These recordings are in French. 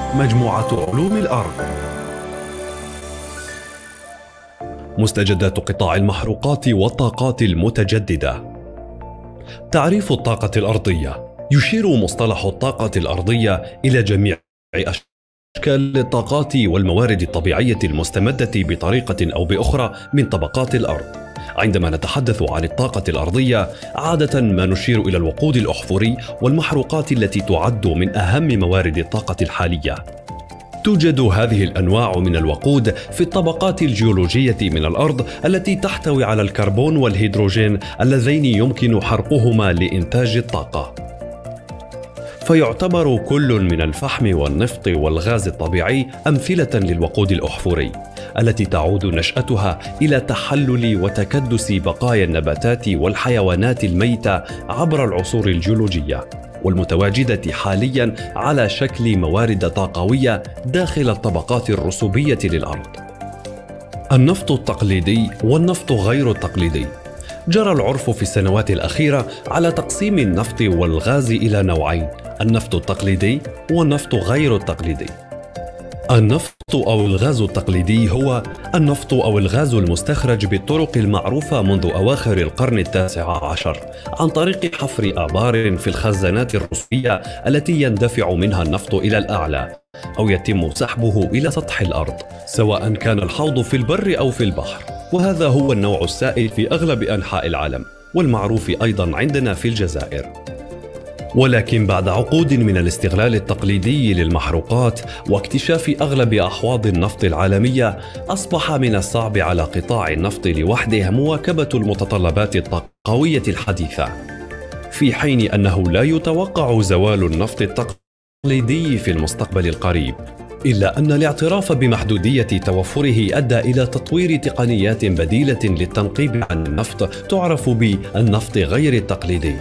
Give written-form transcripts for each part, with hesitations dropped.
مجموعة علوم الأرض. مستجدات قطاع المحروقات والطاقات المتجددة. تعريف الطاقة الأرضية. يشير مصطلح الطاقة الأرضية إلى جميع أشكال الطاقات والموارد الطبيعية المستمدة بطريقة أو بأخرى من طبقات الأرض. عندما نتحدث عن الطاقة الأرضية، عادة ما نشير إلى الوقود الأحفوري والمحروقات التي تعد من أهم موارد الطاقة الحالية. توجد هذه الأنواع من الوقود في الطبقات الجيولوجية من الأرض التي تحتوي على الكربون والهيدروجين اللذين يمكن حرقهما لإنتاج الطاقة. فيعتبر كل من الفحم والنفط والغاز الطبيعي أمثلة للوقود الأحفوري التي تعود نشأتها إلى تحلل وتكدس بقايا النباتات والحيوانات الميتة عبر العصور الجيولوجية، والمتواجدة حالياً على شكل موارد طاقوية داخل الطبقات الرسوبية للأرض. النفط التقليدي والنفط غير التقليدي. جرى العرف في السنوات الأخيرة على تقسيم النفط والغاز إلى نوعين: النفط التقليدي والنفط غير التقليدي. النفط أو الغاز التقليدي هو النفط أو الغاز المستخرج بالطرق المعروفة منذ أواخر القرن التاسع عشر عن طريق حفر آبار في الخزانات الرسوبية التي يندفع منها النفط إلى الأعلى، أو يتم سحبه إلى سطح الأرض، سواء كان الحوض في البر أو في البحر. وهذا هو النوع السائد في أغلب أنحاء العالم، والمعروف أيضا عندنا في الجزائر. ولكن بعد عقود من الاستغلال التقليدي للمحروقات واكتشاف أغلب أحواض النفط العالمية، أصبح من الصعب على قطاع النفط لوحده مواكبة المتطلبات الطاقوية الحديثة، في حين أنه لا يتوقع زوال النفط التقليدي في المستقبل القريب، إلا أن الاعتراف بمحدودية توفره أدى إلى تطوير تقنيات بديلة للتنقيب عن النفط تعرف بالنفط غير التقليدي.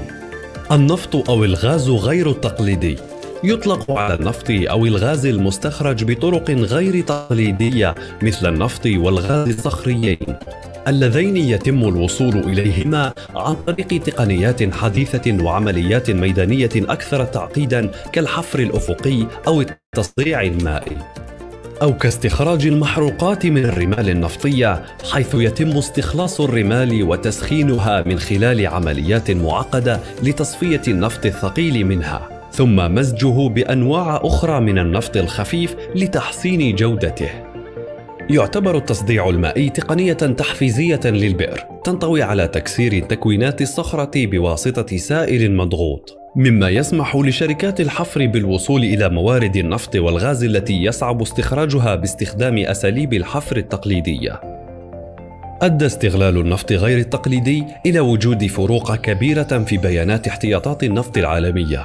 النفط أو الغاز غير التقليدي يطلق على النفط أو الغاز المستخرج بطرق غير تقليدية مثل النفط والغاز الصخريين، اللذين يتم الوصول إليهما عن طريق تقنيات حديثة وعمليات ميدانية أكثر تعقيداً كالحفر الأفقي أو التصديع المائي، أو كاستخراج المحروقات من الرمال النفطية، حيث يتم استخلاص الرمال وتسخينها من خلال عمليات معقدة لتصفية النفط الثقيل منها، ثم مزجه بأنواع أخرى من النفط الخفيف لتحسين جودته. يعتبر التصديع المائي تقنية تحفيزية للبئر تنطوي على تكسير تكوينات الصخرة بواسطة سائل مضغوط، مما يسمح لشركات الحفر بالوصول إلى موارد النفط والغاز التي يصعب استخراجها باستخدام أساليب الحفر التقليدية. أدى استغلال النفط غير التقليدي إلى وجود فروق كبيرة في بيانات احتياطات النفط العالمية.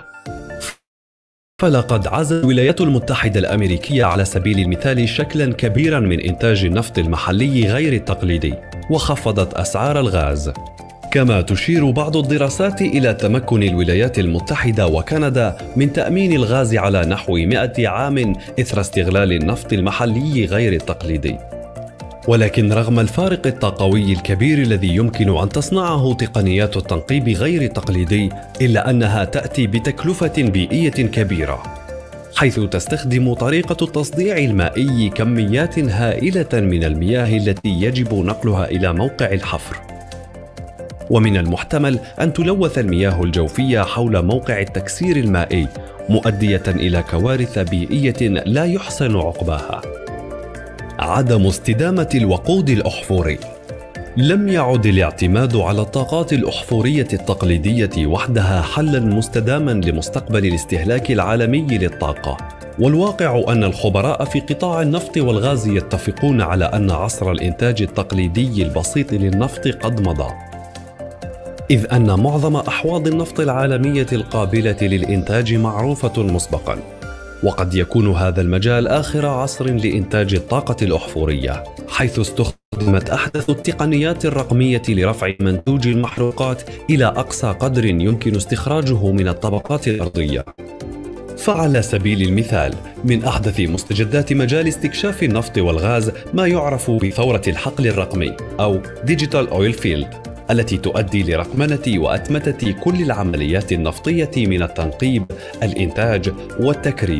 فلقد عززت الولايات المتحدة الأمريكية على سبيل المثال شكلاً كبيراً من إنتاج النفط المحلي غير التقليدي، وخفضت أسعار الغاز. كما تشير بعض الدراسات إلى تمكن الولايات المتحدة وكندا من تأمين الغاز على نحو 100 عام إثر استغلال النفط المحلي غير التقليدي. ولكن رغم الفارق الطاقوي الكبير الذي يمكن أن تصنعه تقنيات التنقيب غير التقليدي، إلا أنها تأتي بتكلفة بيئية كبيرة، حيث تستخدم طريقة التصديع المائي كميات هائلة من المياه التي يجب نقلها إلى موقع الحفر. ومن المحتمل أن تلوث المياه الجوفية حول موقع التكسير المائي، مؤدية إلى كوارث بيئية لا يحسن عقباها. عدم استدامة الوقود الأحفوري. لم يعد الاعتماد على الطاقات الأحفورية التقليدية وحدها حلاً مستداماً لمستقبل الاستهلاك العالمي للطاقة، والواقع أن الخبراء في قطاع النفط والغاز يتفقون على أن عصر الإنتاج التقليدي البسيط للنفط قد مضى، إذ أن معظم أحواض النفط العالمية القابلة للإنتاج معروفة مسبقاً، وقد يكون هذا المجال آخر عصر لإنتاج الطاقة الأحفورية، حيث استخدمت أحدث التقنيات الرقمية لرفع منتوج المحروقات إلى أقصى قدر يمكن استخراجه من الطبقات الأرضية. فعلى سبيل المثال، من أحدث مستجدات مجال استكشاف النفط والغاز ما يعرف بثورة الحقل الرقمي أو Digital Oil Field، التي تؤدي لرقمنة وأتمتة كل العمليات النفطية من التنقيب، الإنتاج والتكرير،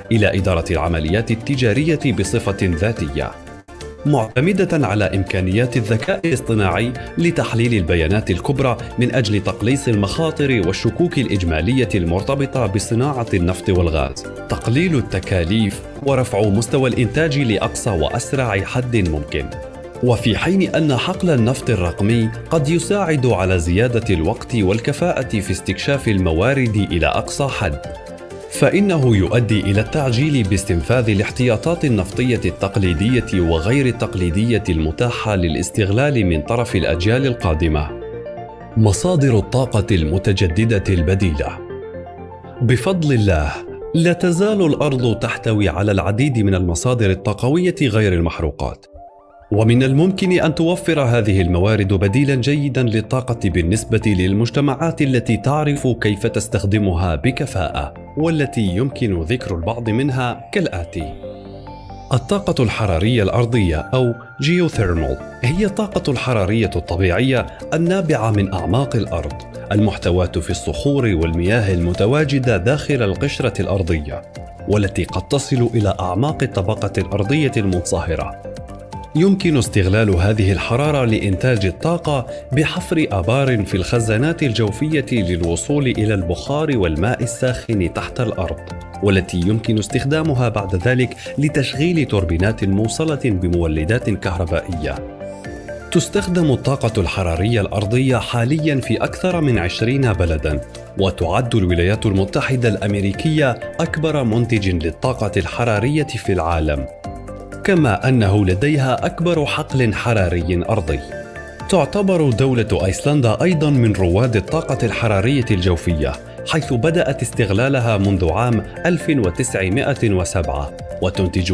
إلى إدارة العمليات التجارية بصفة ذاتية، معتمدة على إمكانيات الذكاء الاصطناعي لتحليل البيانات الكبرى من أجل تقليص المخاطر والشكوك الإجمالية المرتبطة بصناعة النفط والغاز، تقليل التكاليف ورفع مستوى الإنتاج لأقصى وأسرع حد ممكن. وفي حين أن حقل النفط الرقمي قد يساعد على زيادة الوقت والكفاءة في استكشاف الموارد إلى أقصى حد، فإنه يؤدي إلى التعجيل باستنفاذ الاحتياطات النفطية التقليدية وغير التقليدية المتاحة للاستغلال من طرف الأجيال القادمة. مصادر الطاقة المتجددة البديلة. بفضل الله، لا تزال الأرض تحتوي على العديد من المصادر الطاقوية غير المحروقات، ومن الممكن أن توفر هذه الموارد بديلاً جيداً للطاقة بالنسبة للمجتمعات التي تعرف كيف تستخدمها بكفاءة، والتي يمكن ذكر البعض منها كالآتي: الطاقة الحرارية الأرضية أو جيوثيرمال، هي الطاقة الحرارية الطبيعية النابعة من أعماق الأرض، المحتواة في الصخور والمياه المتواجدة داخل القشرة الأرضية، والتي قد تصل إلى أعماق الطبقة الأرضية المنصهرة. يمكن استغلال هذه الحرارة لإنتاج الطاقة بحفر آبار في الخزانات الجوفية للوصول إلى البخار والماء الساخن تحت الأرض، والتي يمكن استخدامها بعد ذلك لتشغيل توربينات موصلة بمولدات كهربائية. تستخدم الطاقة الحرارية الأرضية حالياً في أكثر من 20 بلداً، وتعد الولايات المتحدة الأمريكية أكبر منتج للطاقة الحرارية في العالم، كما أنه لديها أكبر حقل حراري أرضي. تعتبر دولة أيسلندا أيضاً من رواد الطاقة الحرارية الجوفية، حيث بدأت استغلالها منذ عام 1907، وتنتج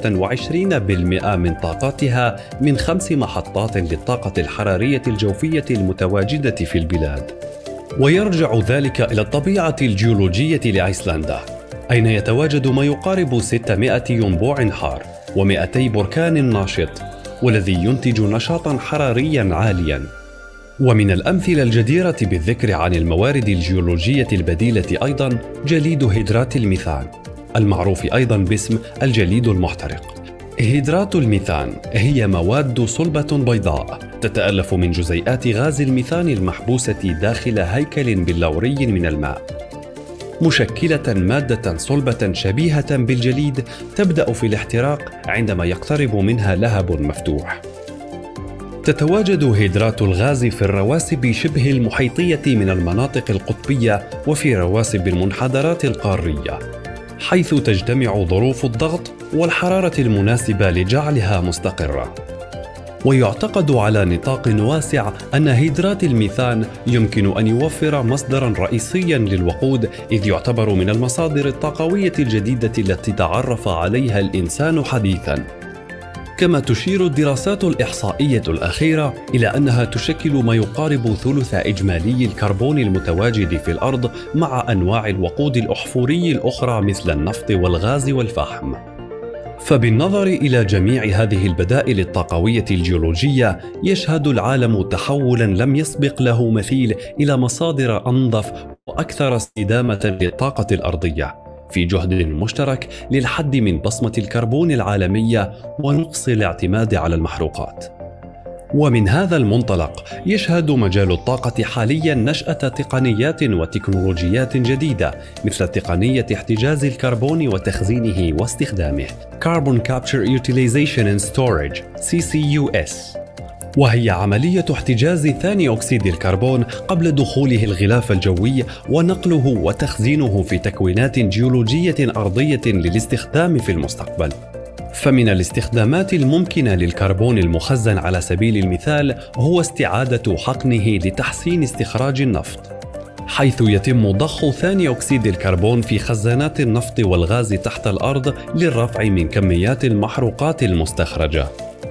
25% من طاقتها من 5 محطات للطاقة الحرارية الجوفية المتواجدة في البلاد. ويرجع ذلك إلى الطبيعة الجيولوجية لأيسلندا، أين يتواجد ما يقارب 600 ينبوع حار و200 بركان ناشط، والذي ينتج نشاطاً حرارياً عالياً. ومن الأمثلة الجديرة بالذكر عن الموارد الجيولوجية البديلة أيضاً جليد هيدرات الميثان، المعروف أيضاً باسم الجليد المحترق. هيدرات الميثان هي مواد صلبة بيضاء تتألف من جزيئات غاز الميثان المحبوسة داخل هيكل بلوري من الماء، مشكلة مادة صلبة شبيهة بالجليد تبدأ في الاحتراق عندما يقترب منها لهب مفتوح. تتواجد هيدرات الغاز في الرواسب شبه المحيطية من المناطق القطبية وفي رواسب المنحدرات القارية، حيث تجتمع ظروف الضغط والحرارة المناسبة لجعلها مستقرة. ويعتقد على نطاق واسع أن هيدرات الميثان يمكن أن يوفر مصدراً رئيسياً للوقود، إذ يعتبر من المصادر الطاقوية الجديدة التي تعرف عليها الإنسان حديثاً. كما تشير الدراسات الإحصائية الأخيرة إلى أنها تشكل ما يقارب ثلث إجمالي الكربون المتواجد في الأرض، مع أنواع الوقود الأحفوري الأخرى مثل النفط والغاز والفحم. فبالنظر إلى جميع هذه البدائل الطاقوية الجيولوجية، يشهد العالم تحولاً لم يسبق له مثيل إلى مصادر أنظف وأكثر استدامة للطاقة الأرضية، في جهد مشترك للحد من بصمة الكربون العالمية ونقص الاعتماد على المحروقات. ومن هذا المنطلق يشهد مجال الطاقة حالياً نشأة تقنيات وتكنولوجيات جديدة، مثل تقنية احتجاز الكربون وتخزينه واستخدامه Carbon Capture Utilization and Storage CCUS، وهي عملية احتجاز ثاني أكسيد الكربون قبل دخوله الغلاف الجوي ونقله وتخزينه في تكوينات جيولوجية أرضية للاستخدام في المستقبل. فمن الاستخدامات الممكنة للكربون المخزن على سبيل المثال هو استعادة حقنه لتحسين استخراج النفط، حيث يتم ضخ ثاني أكسيد الكربون في خزانات النفط والغاز تحت الأرض للرفع من كميات المحروقات المستخرجة.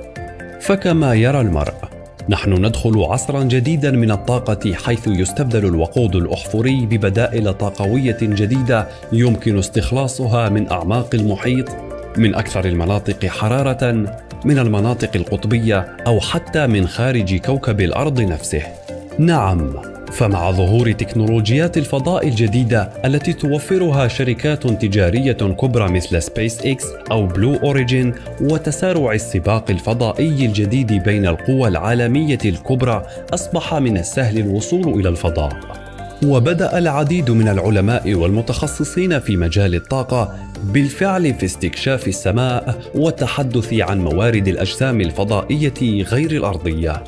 فكما يرى المرء، نحن ندخل عصراً جديداً من الطاقة، حيث يستبدل الوقود الأحفوري ببدائل طاقوية جديدة يمكن استخلاصها من أعماق المحيط، من أكثر المناطق حرارة، من المناطق القطبية، أو حتى من خارج كوكب الأرض نفسه. نعم، فمع ظهور تكنولوجيات الفضاء الجديدة التي توفرها شركات تجارية كبرى مثل سبيس إكس أو بلو أوريجين، وتسارع السباق الفضائي الجديد بين القوى العالمية الكبرى، أصبح من السهل الوصول إلى الفضاء. وبدأ العديد من العلماء والمتخصصين في مجال الطاقة بالفعل في استكشاف السماء والتحدث عن موارد الأجسام الفضائية غير الأرضية.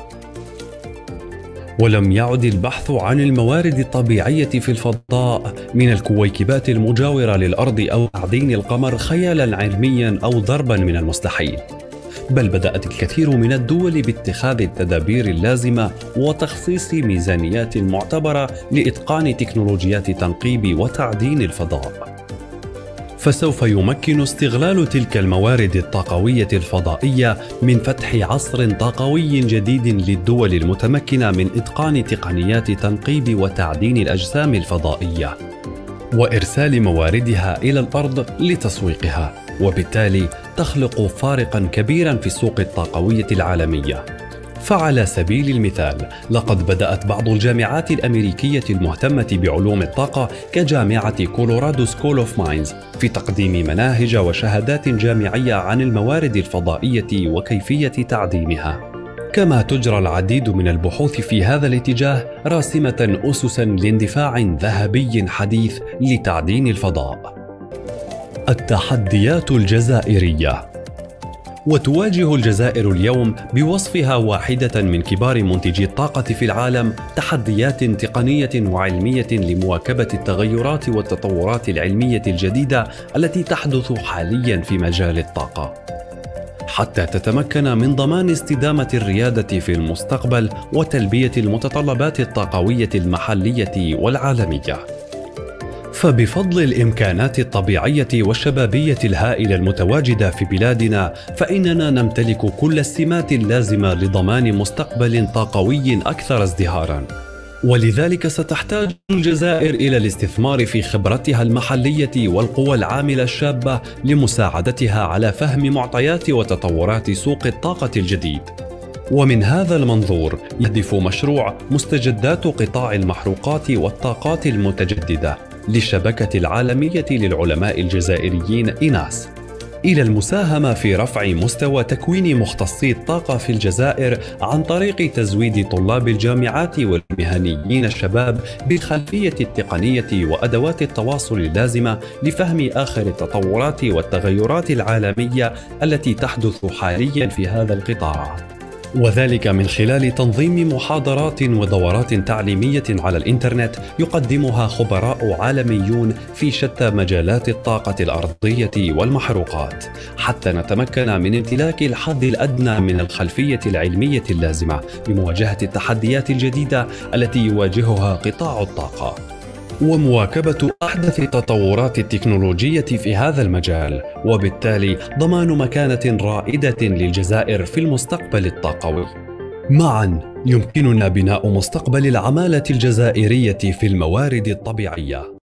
ولم يعد البحث عن الموارد الطبيعية في الفضاء من الكويكبات المجاورة للأرض أو تعدين القمر خيالاً علمياً أو ضرباً من المستحيل، بل بدأت الكثير من الدول باتخاذ التدابير اللازمة وتخصيص ميزانيات معتبرة لإتقان تكنولوجيات تنقيب وتعدين الفضاء. فسوف يمكن استغلال تلك الموارد الطاقوية الفضائية من فتح عصر طاقوي جديد للدول المتمكنة من إتقان تقنيات تنقيب وتعدين الأجسام الفضائية، وإرسال مواردها إلى الأرض لتسويقها، وبالتالي تخلق فارقاً كبيراً في السوق الطاقوية العالمية. فعلى سبيل المثال، لقد بدأت بعض الجامعات الأمريكية المهتمة بعلوم الطاقة كجامعة كولورادو سكول أوف ماينز في تقديم مناهج وشهادات جامعية عن الموارد الفضائية وكيفية تعدينها. كما تجرى العديد من البحوث في هذا الاتجاه، راسمة أسساً لاندفاع ذهبي حديث لتعدين الفضاء. التحديات الجزائرية. وتواجه الجزائر اليوم بوصفها واحدة من كبار منتجي الطاقة في العالم تحديات تقنية وعلمية لمواكبة التغيرات والتطورات العلمية الجديدة التي تحدث حالياً في مجال الطاقة، حتى تتمكن من ضمان استدامة الريادة في المستقبل وتلبية المتطلبات الطاقوية المحلية والعالمية. فبفضل الإمكانات الطبيعية والشبابية الهائلة المتواجدة في بلادنا، فإننا نمتلك كل السمات اللازمة لضمان مستقبل طاقوي أكثر ازدهاراً. ولذلك ستحتاج الجزائر إلى الاستثمار في خبرتها المحلية والقوى العاملة الشابة لمساعدتها على فهم معطيات وتطورات سوق الطاقة الجديد. ومن هذا المنظور يهدف مشروع مستجدات قطاع المحروقات والطاقات المتجددة للشبكة العالمية للعلماء الجزائريين إيناس إلى المساهمة في رفع مستوى تكوين مختصي الطاقة في الجزائر عن طريق تزويد طلاب الجامعات والمهنيين الشباب بالخلفية التقنية وأدوات التواصل اللازمة لفهم آخر التطورات والتغيرات العالمية التي تحدث حاليا في هذا القطاع، وذلك من خلال تنظيم محاضرات ودورات تعليمية على الإنترنت يقدمها خبراء عالميون في شتى مجالات الطاقة الأرضية والمحروقات، حتى نتمكن من امتلاك الحد الأدنى من الخلفية العلمية اللازمة لمواجهة التحديات الجديدة التي يواجهها قطاع الطاقة، ومواكبة أحدث التطورات التكنولوجية في هذا المجال، وبالتالي ضمان مكانة رائدة للجزائر في المستقبل الطاقوي. معاً يمكننا بناء مستقبل العمالة الجزائرية في الموارد الطبيعية.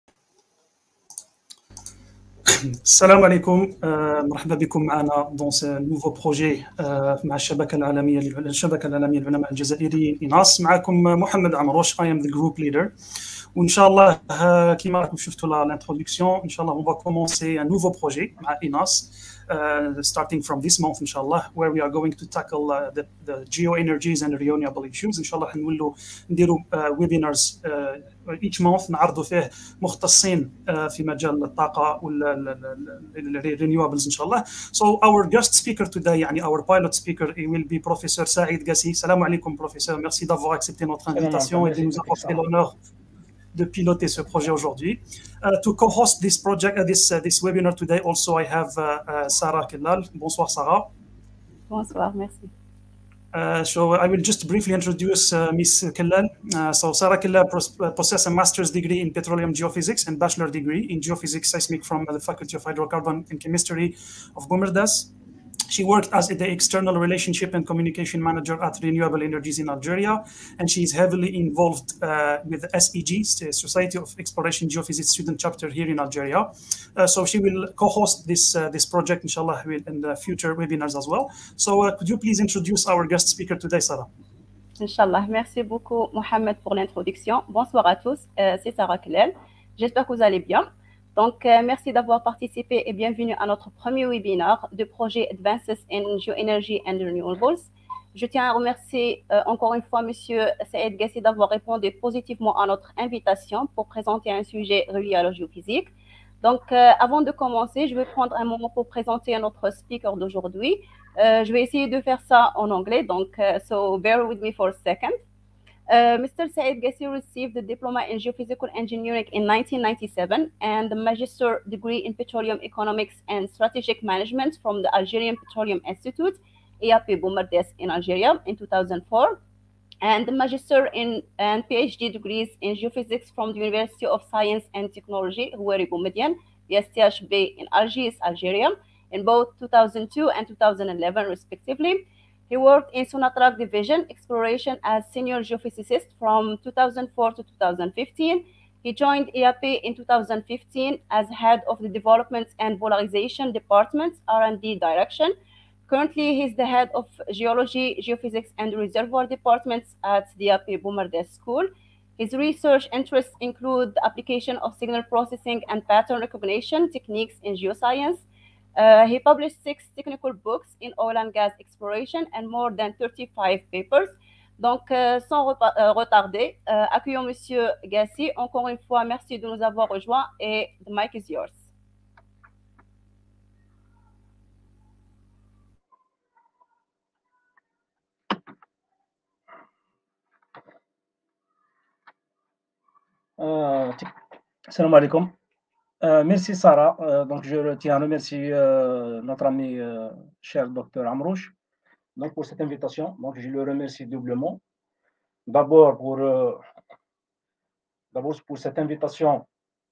السلام عليكم، مرحبا بكم معنا دون نوفو بروجي مع الشبكة العالمية للعلماء الجزائريين إيناس. معكم محمد عمروش، I am the group leader. وإن شاء الله كما راكم شفتوا l'introduction، إن شاء الله on va commencer un nouveau projet مع إيناس starting from this month إن شاء الله, where we are going to tackle the geoenergies and renewable issues. إن شاء الله حنولوا نديروا webinars each month نعرضوا فيه مختصين في مجال الطاقة والrenewables إن شاء الله. So our guest speaker today, يعني our pilot speaker, he will be Professor Saïd Gassi. Salam alaikum professeur, merci d'avoir accepté notre invitation et de nous apporter l'honneur de piloter ce projet aujourd'hui. To co-host this project, this webinar today, also I have Sarah Kellal. Bonsoir Sarah. Bonsoir, merci. So I will just briefly introduce Ms. Kellal. So Sarah Kellal possesses a master's degree in petroleum geophysics and bachelor degree in geophysics seismic from the Faculty of Hydrocarbon and Chemistry of Boumerdès. She worked as the external relationship and communication manager at Renewable Energies in Algeria, and she is heavily involved with the SEG, Society of Exploration Geophysics student chapter here in Algeria. So she will co-host this project, inshallah, in the future webinars as well. So could you please introduce our guest speaker today, Sarah? Inch'Allah. Merci beaucoup, Mohamed, pour l'introduction. Bonsoir à tous. C'est Sarah Klel. J'espère que vous allez bien. Donc, merci d'avoir participé et bienvenue à notre premier webinaire du projet Advances in Geoenergy and Renewables. Je tiens à remercier encore une fois Monsieur Saïd Gassi d'avoir répondu positivement à notre invitation pour présenter un sujet relié à la géophysique. Donc, avant de commencer, je vais prendre un moment pour présenter notre speaker d'aujourd'hui. Je vais essayer de faire ça en anglais, donc so bear with me for a second. Mr. Saïd Gassi received the diploma in geophysical engineering in 1997 and the magister degree in petroleum economics and strategic management from the Algerian Petroleum Institute, EAP Boumerdès in Algeria in 2004, and the magister in and PhD degrees in geophysics from the University of Science and Technology, Houari Boumediene, USTHB in Algiers, Algeria, in both 2002 and 2011, respectively. He worked in Sonatrach Division Exploration as senior geophysicist from 2004 to 2015. He joined EAP in 2015 as head of the Development and Polarization Department's R&D direction. Currently, he's the head of Geology, Geophysics, and Reservoir Departments at the EAP Boumerdès School. His research interests include the application of signal processing and pattern recognition techniques in geoscience. He published 6 technical books in oil and gas exploration and more than 35 papers. Donc, sans retarder, accueillons Monsieur Gassi. Encore une fois, merci de nous avoir rejoints et the mic is yours. Salam alaikum. Merci Sarah. Donc je tiens à remercier notre ami cher docteur Amrouche donc pour cette invitation. Donc je le remercie doublement. D'abord pour cette invitation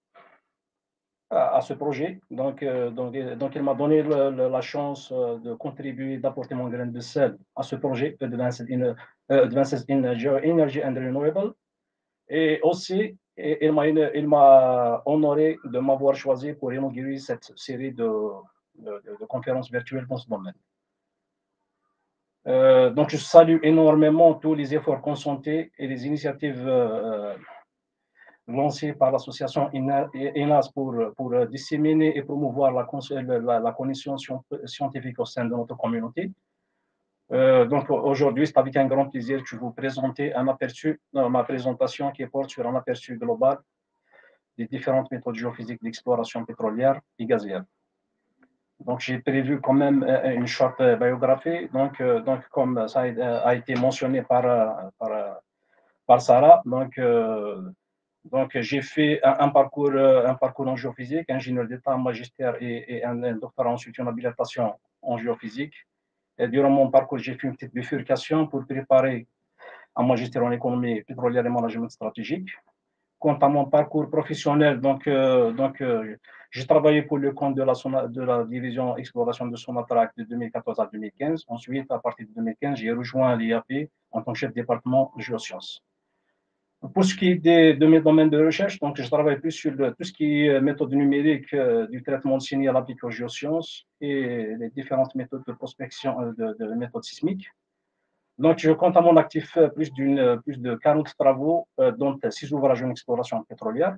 à ce projet. Donc il m'a donné la chance de contribuer, d'apporter mon grain de sel à ce projet Advances in Geoenergy and Renewable. Et aussi, il m'a honoré de m'avoir choisi pour inaugurer cette série de conférences virtuelles dans ce domaine. Donc, je salue énormément tous les efforts consentis et les initiatives lancées par l'association ENAS pour disséminer et promouvoir la connaissance scientifique au sein de notre communauté. Donc aujourd'hui, c'est avec un grand plaisir que je vous présente un aperçu dans ma présentation qui porte sur un aperçu global des différentes méthodes géophysiques d'exploration pétrolière et gazière. Donc j'ai prévu quand même une short biographie. Donc comme ça a été mentionné par Sarah, donc j'ai fait un parcours en géophysique, ingénieur d'État, magistère et un doctorat ensuite en habilitation en géophysique. Et durant mon parcours, j'ai fait une petite bifurcation pour préparer un magistère en économie pétrolière et management stratégique. Quant à mon parcours professionnel, j'ai travaillé pour le compte de la division exploration de Sonatrach de 2014 à 2015. Ensuite, à partir de 2015, j'ai rejoint l'IAP en tant que chef de département géosciences. Pour ce qui est de mes domaines de recherche, donc je travaille plus sur tout ce qui est méthode numérique du traitement de signal appliqué aux géosciences et les différentes méthodes de prospection de méthodes sismiques. Donc, je compte à mon actif plus de 40 travaux, dont 6 ouvrages en exploration pétrolière.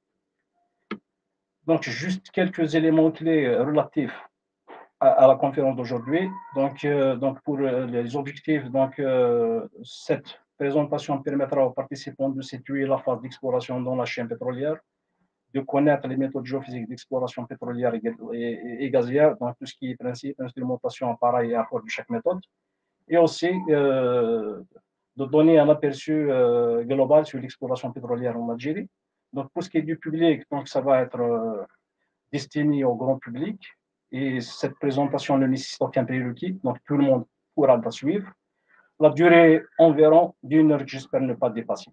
Donc, juste quelques éléments clés relatifs à la conférence d'aujourd'hui. Donc, pour les objectifs, cette présentation permettra aux participants de situer la phase d'exploration dans la chaîne pétrolière, de connaître les méthodes géophysiques d'exploration pétrolière et gazière, donc tout ce qui est principe, instrumentation, appareil et apport de chaque méthode, et aussi de donner un aperçu global sur l'exploration pétrolière en Algérie. Donc, pour ce qui est du public, donc ça va être destiné au grand public, et cette présentation ne nécessite aucun prérequis, donc tout le monde pourra la suivre. La durée environ d'1 heure, j'espère ne pas dépasser.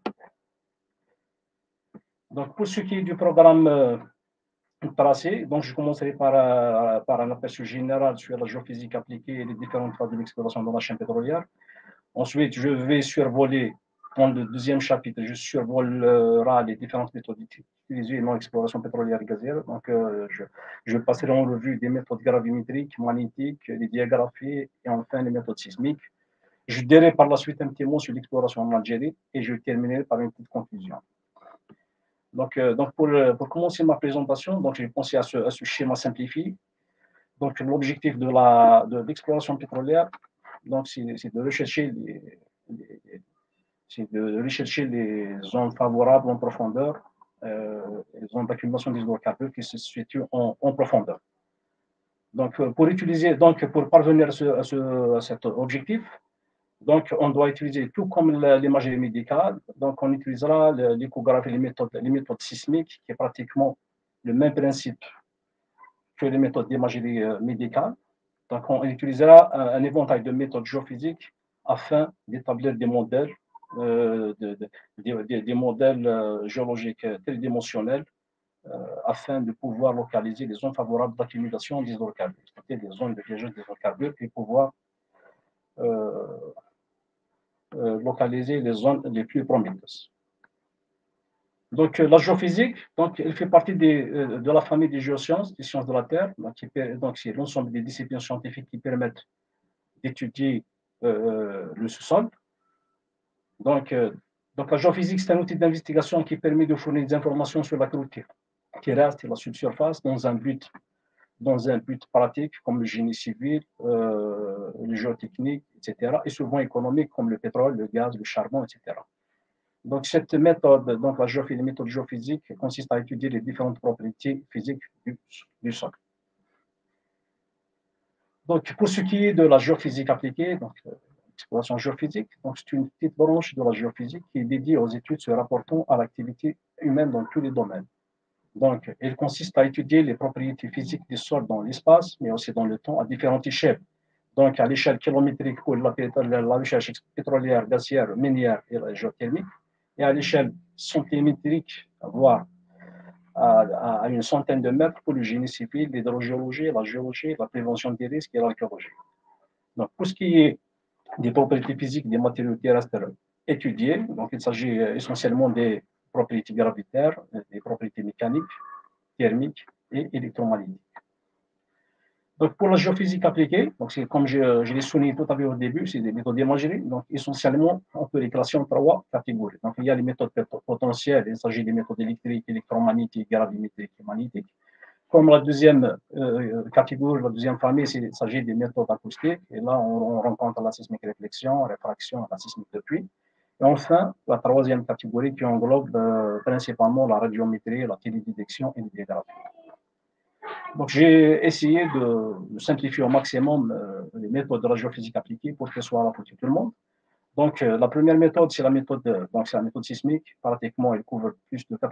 Donc, pour ce qui est du programme tracé, donc je commencerai par un aperçu général sur la géophysique appliquée et les différentes phases de l'exploration dans la chaîne pétrolière. Ensuite, je vais survoler, dans le deuxième chapitre, je survolerai les différentes méthodes utilisées dans l'exploration pétrolière et gazière. Donc, je passerai en revue des méthodes gravimétriques, magnétiques, les diagraphies et enfin les méthodes sismiques. Je dirai par la suite un petit mot sur l'exploration en Algérie et je terminerai par une petite conclusion. Donc pour commencer ma présentation, j'ai pensé à ce schéma simplifié. Donc, l'objectif de l'exploration pétrolière, c'est de rechercher les zones favorables en profondeur, les zones d'accumulation d'hydrocarbures qui se situent en profondeur. Donc, pour parvenir à cet objectif, on doit utiliser tout comme l'imagerie médicale. Donc, on utilisera l'échographie, les méthodes sismiques, qui est pratiquement le même principe que les méthodes d'imagerie médicale. Donc, on utilisera un éventail de méthodes géophysiques afin d'établir des modèles, des modèles géologiques tridimensionnels afin de pouvoir localiser les zones favorables d'accumulation d'hydrocarbures, c'est-à-dire des zones de piégeage d'hydrocarbures et pouvoir localiser les zones les plus prometteuses. Donc, la géophysique, elle fait partie de la famille des géosciences, des sciences de la Terre. Donc c'est l'ensemble des disciplines scientifiques qui permettent d'étudier le sous-sol. Donc, la géophysique, c'est un outil d'investigation qui permet de fournir des informations sur la croûte terrestre et la subsurface dans un but pratique comme le génie civil, le géotechnique, etc. et souvent économique comme le pétrole, le gaz, le charbon, etc. Donc, cette méthode, la méthode géophysique consiste à étudier les différentes propriétés physiques du sol. Donc, pour ce qui est de la géophysique appliquée, l'exploration géophysique, c'est une petite branche de la géophysique qui est dédiée aux études se rapportant à l'activité humaine dans tous les domaines. Donc, elle consiste à étudier les propriétés physiques du sol dans l'espace, mais aussi dans le temps, à différentes échelles. Donc, à l'échelle kilométrique pour la recherche pétrolière, gazière, minière et la géothermique, et à l'échelle centimétrique, voire à une centaine de mètres pour le génie civil, l'hydrogéologie, la géologie, la prévention des risques et l'archéologie. Donc, pour ce qui est des propriétés physiques des matériaux terrestres étudiés, donc il s'agit essentiellement des propriétés gravitaires, des propriétés mécaniques, thermiques et électromagnétiques. Donc, pour la géophysique appliquée, c'est comme je l'ai souligné tout à l'heure au début, c'est des méthodes d'imagerie. Donc, essentiellement, on peut les classer en trois catégories. Donc, il y a les méthodes potentielles, il s'agit des méthodes électriques, électromagnétiques, gravimétriques et magnétiques. Comme la deuxième catégorie, la deuxième famille, il s'agit des méthodes acoustiques. Et là, on rencontre la sismique réflexion, réfraction, la sismique de pluie. Et enfin, la troisième catégorie qui englobe principalement la radiométrie, la télédétection et l'hydrographie. Donc, j'ai essayé de simplifier au maximum les méthodes de la géophysique appliquée pour qu'elles soient à la portée de tout le monde. Donc, la première méthode, c'est la méthode sismique. Pratiquement, elle couvre plus de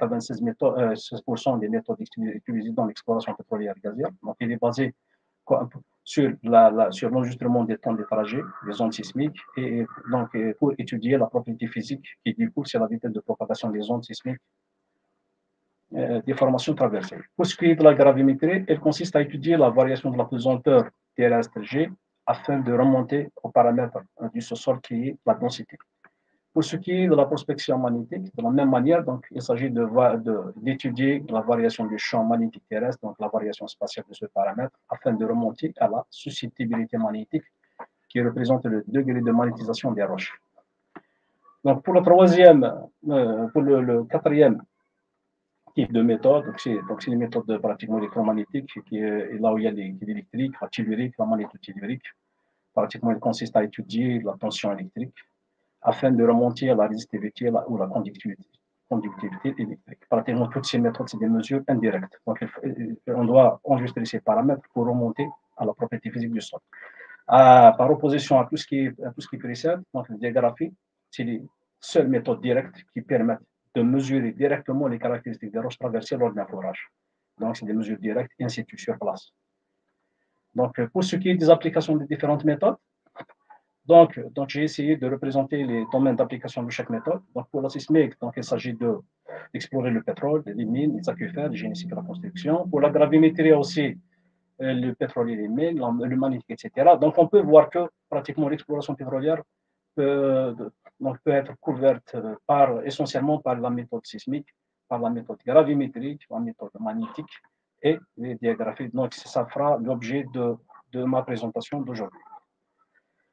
96% des méthodes utilisées dans l'exploration pétrolière et gazière. Donc, elle est basée sur l'enregistrement des temps des trajets, des zones sismiques, et donc pour étudier la propriété physique qui découle sur la vitesse de propagation des ondes sismiques des formations traversées. Pour ce qui est de la gravimétrie, elle consiste à étudier la variation de la pesanteur terrestre G afin de remonter au paramètre du sous-sol qui est la densité. Pour ce qui est de la prospection magnétique, de la même manière, donc, il s'agit d'étudier la variation du champ magnétique terrestre, donc la variation spatiale de ce paramètre, afin de remonter à la susceptibilité magnétique qui représente le degré de magnétisation des roches. Donc, pour le quatrième type de méthode, c'est une méthode pratiquement électromagnétique qui est là où il y a l'électrique, la tellurique, la magnétotellurique. Pratiquement, elle consiste à étudier la tension électrique afin de remonter à la résistivité ou la conductivité électrique. Pratiquement, toutes ces méthodes, c'est des mesures indirectes. Donc, on doit enregistrer ces paramètres pour remonter à la propriété physique du sol. Par opposition à tout ce qui précède, donc la diagraphie, c'est les seules méthodes directes qui permettent de mesurer directement les caractéristiques des roches traversées lors d'un forage. Donc, c'est des mesures directes in situ sur place. Donc, pour ce qui est des applications des différentes méthodes, donc j'ai essayé de représenter les domaines d'application de chaque méthode. Donc, pour la sismique, il s'agit d'explorer le pétrole, les mines, les aquifères, les génie civil, la construction. Pour la gravimétrie aussi, le pétrole et les mines, le magnétique, etc. Donc, on peut voir que pratiquement l'exploration pétrolière peut être couverte essentiellement par la méthode sismique, par la méthode gravimétrique, la méthode magnétique et les diagraphies. Donc, ça fera l'objet de ma présentation d'aujourd'hui.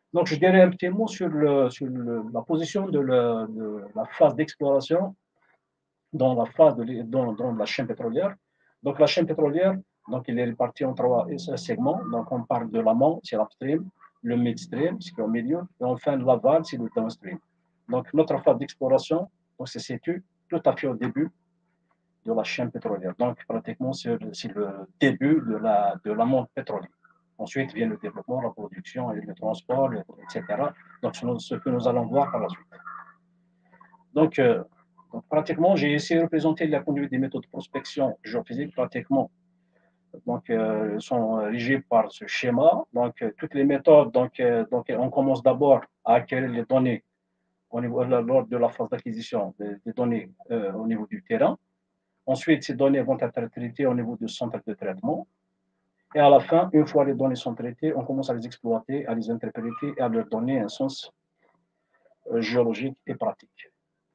Donc, je dirais un petit mot sur, la position de la phase d'exploration dans la chaîne pétrolière. Donc, la chaîne pétrolière, donc, il est réparti en 3 segments. Donc, on parle de l'amont, c'est l'upstream, le midstream, c'est au milieu, et enfin l'aval, c'est le downstream. Donc, notre phase d'exploration se situe tout à fait au début de la chaîne pétrolière. Donc, pratiquement, c'est le début de l'amont pétrolier. Ensuite vient le développement, la production et le transport, etc. Donc, ce que nous allons voir par la suite. Donc, pratiquement, j'ai essayé de représenter la conduite des méthodes de prospection géophysique. Pratiquement, donc, sont régies par ce schéma. Donc, toutes les méthodes, donc, on commence d'abord à acquérir les données lors de la phase d'acquisition des données au niveau du terrain. Ensuite, ces données vont être traitées au niveau du centre de traitement. Et à la fin, une fois les données sont traitées, on commence à les exploiter, à les interpréter et à leur donner un sens géologique et pratique.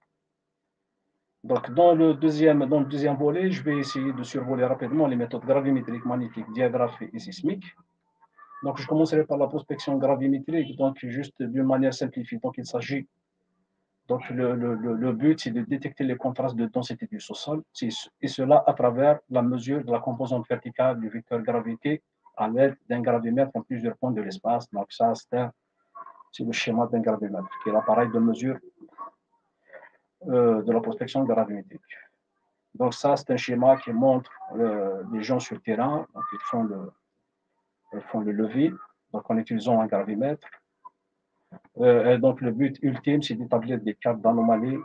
Donc, dans le deuxième volet, je vais essayer de survoler rapidement les méthodes gravimétriques, magnétiques, diagraphiques et sismiques. Donc, je commencerai par la prospection gravimétrique, donc juste d'une manière simplifiée. Donc, il s'agit, donc le but, c'est de détecter les contrastes de densité du sous-sol, et cela à travers la mesure de la composante verticale du vecteur gravité à l'aide d'un gravimètre en plusieurs points de l'espace. Donc, ça, c'est le schéma d'un gravimètre, qui est l'appareil de mesure de la prospection gravimétrique. Donc, ça, c'est un schéma qui montre les gens sur le terrain. Donc, ils font le levier, donc en utilisant un gravimètre. Et donc, le but ultime, c'est d'établir des cartes d'anomalies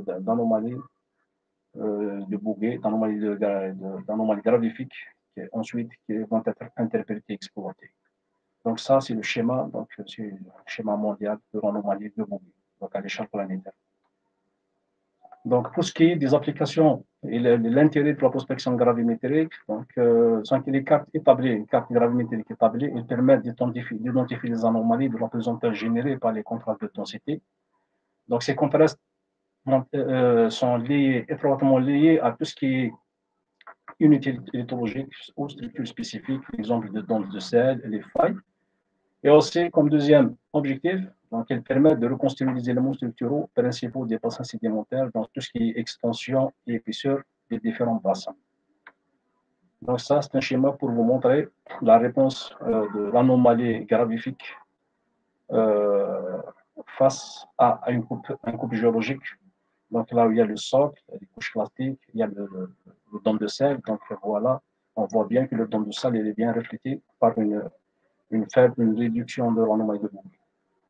de Bouguer, d'anomalies gravifiques, qui vont être interprétées et exploitées. Donc, ça, c'est le schéma, donc c'est le schéma mondial de l'anomalie de Bouguer, donc à l'échelle planétaire. Donc, pour ce qui est des applications et l'intérêt de la prospection gravimétrique, donc, sans que les cartes établies, une carte gravimétrique établie, ils permettent d'identifier les anomalies de la pesanteur générée par les contrastes de densité. Donc, ces contrastes sont étroitement liés à tout ce qui est unité lithologique ou structure spécifique, l'exemple de dents de sel et les failles. Et aussi, comme deuxième objectif, donc, elles permettent de reconstruire les éléments structuraux principaux des bassins sédimentaires dans tout ce qui est extension et épaisseur des différents bassins. Donc, ça, c'est un schéma pour vous montrer la réponse de l'anomalie gravifique face à une coupe géologique. Donc, là où il y a le socle, les couches plastiques, il y a le dôme de sel. Donc, voilà, on voit bien que le dôme de sel est bien reflété par une réduction de l'anomalie de Bouguer.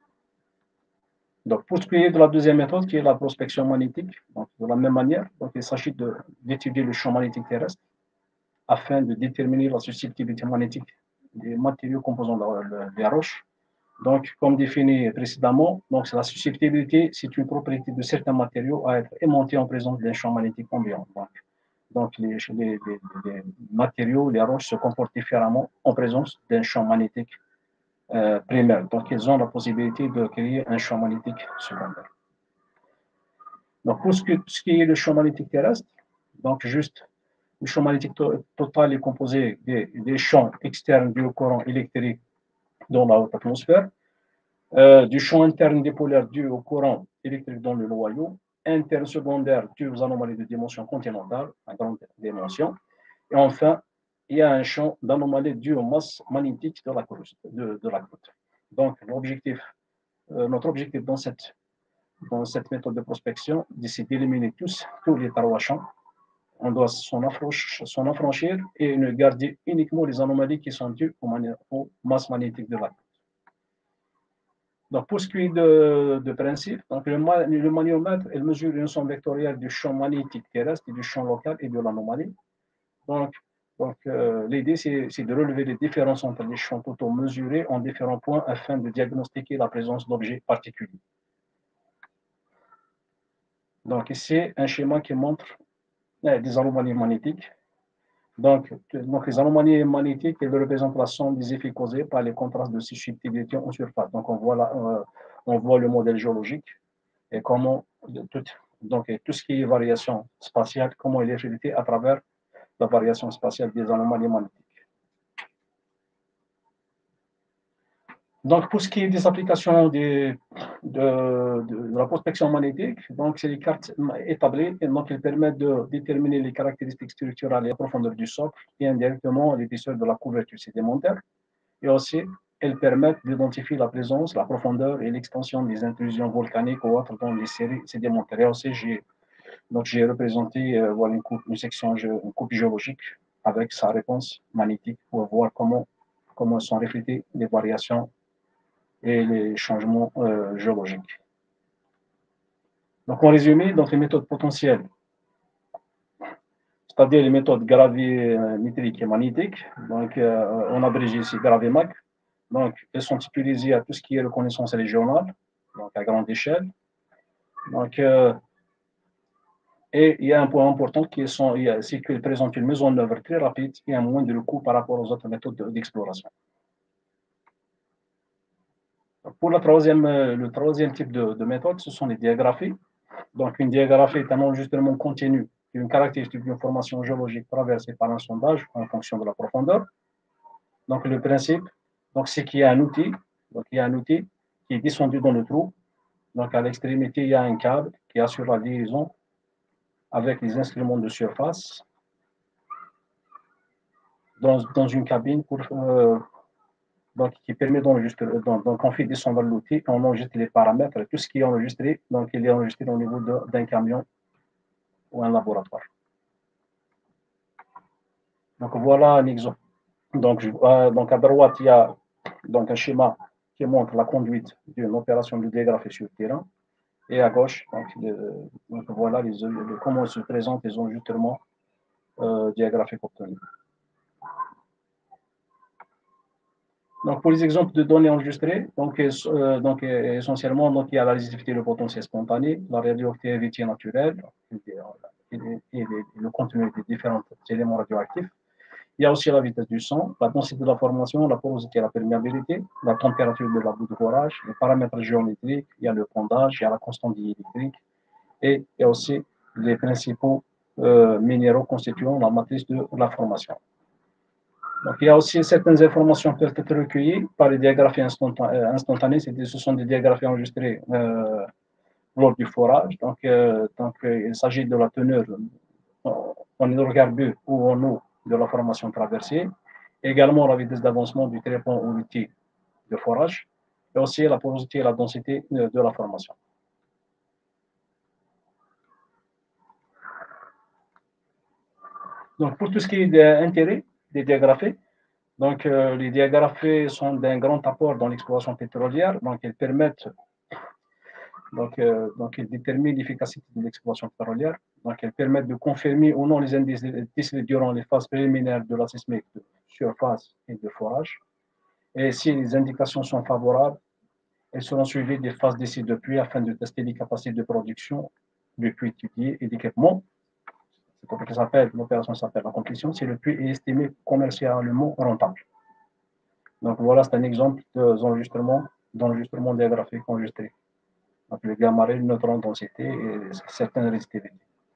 Donc, pour ce qui est de la deuxième méthode, qui est la prospection magnétique, donc de la même manière, donc il s'agit d'étudier le champ magnétique terrestre afin de déterminer la susceptibilité magnétique des matériaux composant les roches. Donc, comme défini précédemment, donc la susceptibilité, c'est une propriété de certains matériaux à être aimantés en présence d'un champ magnétique ambiant. Donc les matériaux, les roches se comportent différemment en présence d'un champ magnétique primaire. Donc, ils ont la possibilité de créer un champ magnétique secondaire. Donc, pour ce qui est le champ magnétique terrestre, donc juste le champ magnétique total est composé des champs externes dus au courant électrique dans la haute atmosphère, du champ interne dipolaire dû au courant électrique dans le noyau, interne secondaire dû aux anomalies de dimension continentale, à grande dimension, et enfin, il y a un champ d'anomalie dû aux masses magnétiques de la croûte. Donc, notre objectif dans cette méthode de prospection, c'est d'éliminer tous les trois champs. On doit s'en affranchir et ne garder uniquement les anomalies qui sont dues aux masses magnétiques de la croûte. Donc, pour ce qui est de principe, donc le maniomètre, il mesure une somme vectorielle du champ magnétique terrestre et du champ local et de l'anomalie. Donc l'idée, c'est de relever les différences entre les champs totaux mesurés en différents points afin de diagnostiquer la présence d'objets particuliers. Donc, ici, un schéma qui montre des anomalies magnétiques. Donc, les anomalies magnétiques, elles représentent la somme des effets causés par les contrastes de susceptibilité en surface. Donc, on voit le modèle géologique et comment tout ce qui est variation spatiale, comment il est reflété à travers la variation spatiale des anomalies magnétiques. Donc, pour ce qui est des applications de la prospection magnétique, donc c'est les cartes établies, et donc elles permettent de déterminer les caractéristiques structurales et la profondeur du socle et indirectement l'épaisseur de la couverture sédimentaire. Et aussi, elles permettent d'identifier la présence, la profondeur et l'extension des intrusions volcaniques ou autres dans les séries sédimentaires. Et aussi, j'ai représenté voilà, une coupe géologique avec sa réponse magnétique pour voir comment sont reflétées les variations et les changements géologiques. Donc, en résumé, donc les méthodes potentielles, c'est-à-dire les méthodes gravimétriques et magnétiques, donc on abrégé ici GraviMag, donc elles sont utilisées à tout ce qui est reconnaissance régionale, donc à grande échelle. Donc, et il y a un point important c'est qu'elles présentent une mise en œuvre très rapide et un moindre coût par rapport aux autres méthodes d'exploration. Pour le troisième type de méthode, ce sont les diagraphies. Donc, une diagraphie est un enregistrement continu d'une caractéristique d'une formation géologique traversée par un sondage en fonction de la profondeur. Donc, le principe, c'est qu'il y a un outil, qui est descendu dans le trou. Donc, à l'extrémité, il y a un câble qui assure la liaison avec les instruments de surface dans une cabine qui permet d'enregistrer. Donc, on fait descendre l'outil, on enregistre les paramètres, tout ce qui est enregistré, donc il est enregistré au niveau d'un camion ou un laboratoire. Donc, voilà un exemple. Donc, à droite, il y a un schéma qui montre la conduite d'une opération de diagraphie sur le terrain. Et à gauche, donc voilà comment se présentent les enregistrements diagraphiques obtenus. Donc, pour les exemples de données enregistrées, essentiellement, il y a la résistivité, le potentiel spontané, la radioactivité naturelle et le contenu des différents éléments radioactifs. Il y a aussi la vitesse du son, la densité de la formation, la porosité et la perméabilité, la température de la boue de forage, les paramètres géométriques, il y a le pondage, il y a la constante diélectrique et il y a aussi les principaux minéraux constituant la matrice de la formation. Donc, il y a aussi certaines informations qui peuvent être recueillies par les diagraphies instantanées. Ce sont des diagraphies enregistrées lors du forage. Donc, il s'agit de la teneur en hydrocarbures ou en eau de la formation traversée. Également, la vitesse d'avancement du traitement ou l'outil de forage. Et aussi la porosité et la densité de la formation. Donc, pour tout ce qui est d'intérêt des diagraphies, donc, les diagraphies sont d'un grand apport dans l'exploration pétrolière. Donc, elles permettent, elles déterminent l'efficacité de l'exploration pétrolière. Donc, elles permettent de confirmer ou non les indices décelés durant les phases préliminaires de la sismique de surface et de forage. Et si les indications sont favorables, elles seront suivies des phases d'essai de pluie afin de tester les capacités de production du puits étudié et d'équipement. L'opération s'appelle la complétion si le puits est estimé commercialement rentable. Donc voilà, c'est un exemple d'enregistrement diagraphique enregistré. Donc le gamma-ray, le neutron densité et certaines résistivités.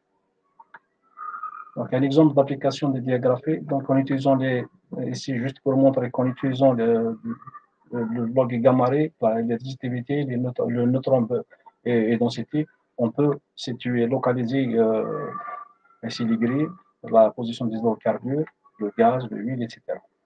Donc un exemple d'application des diagraphies, donc en utilisant ici juste pour montrer qu'en utilisant le log gamma-ray, les résistivité, le neutron et densité, on peut situer, localiser ici les grilles, la position des hydrocarbures, le gaz, l'huile, etc.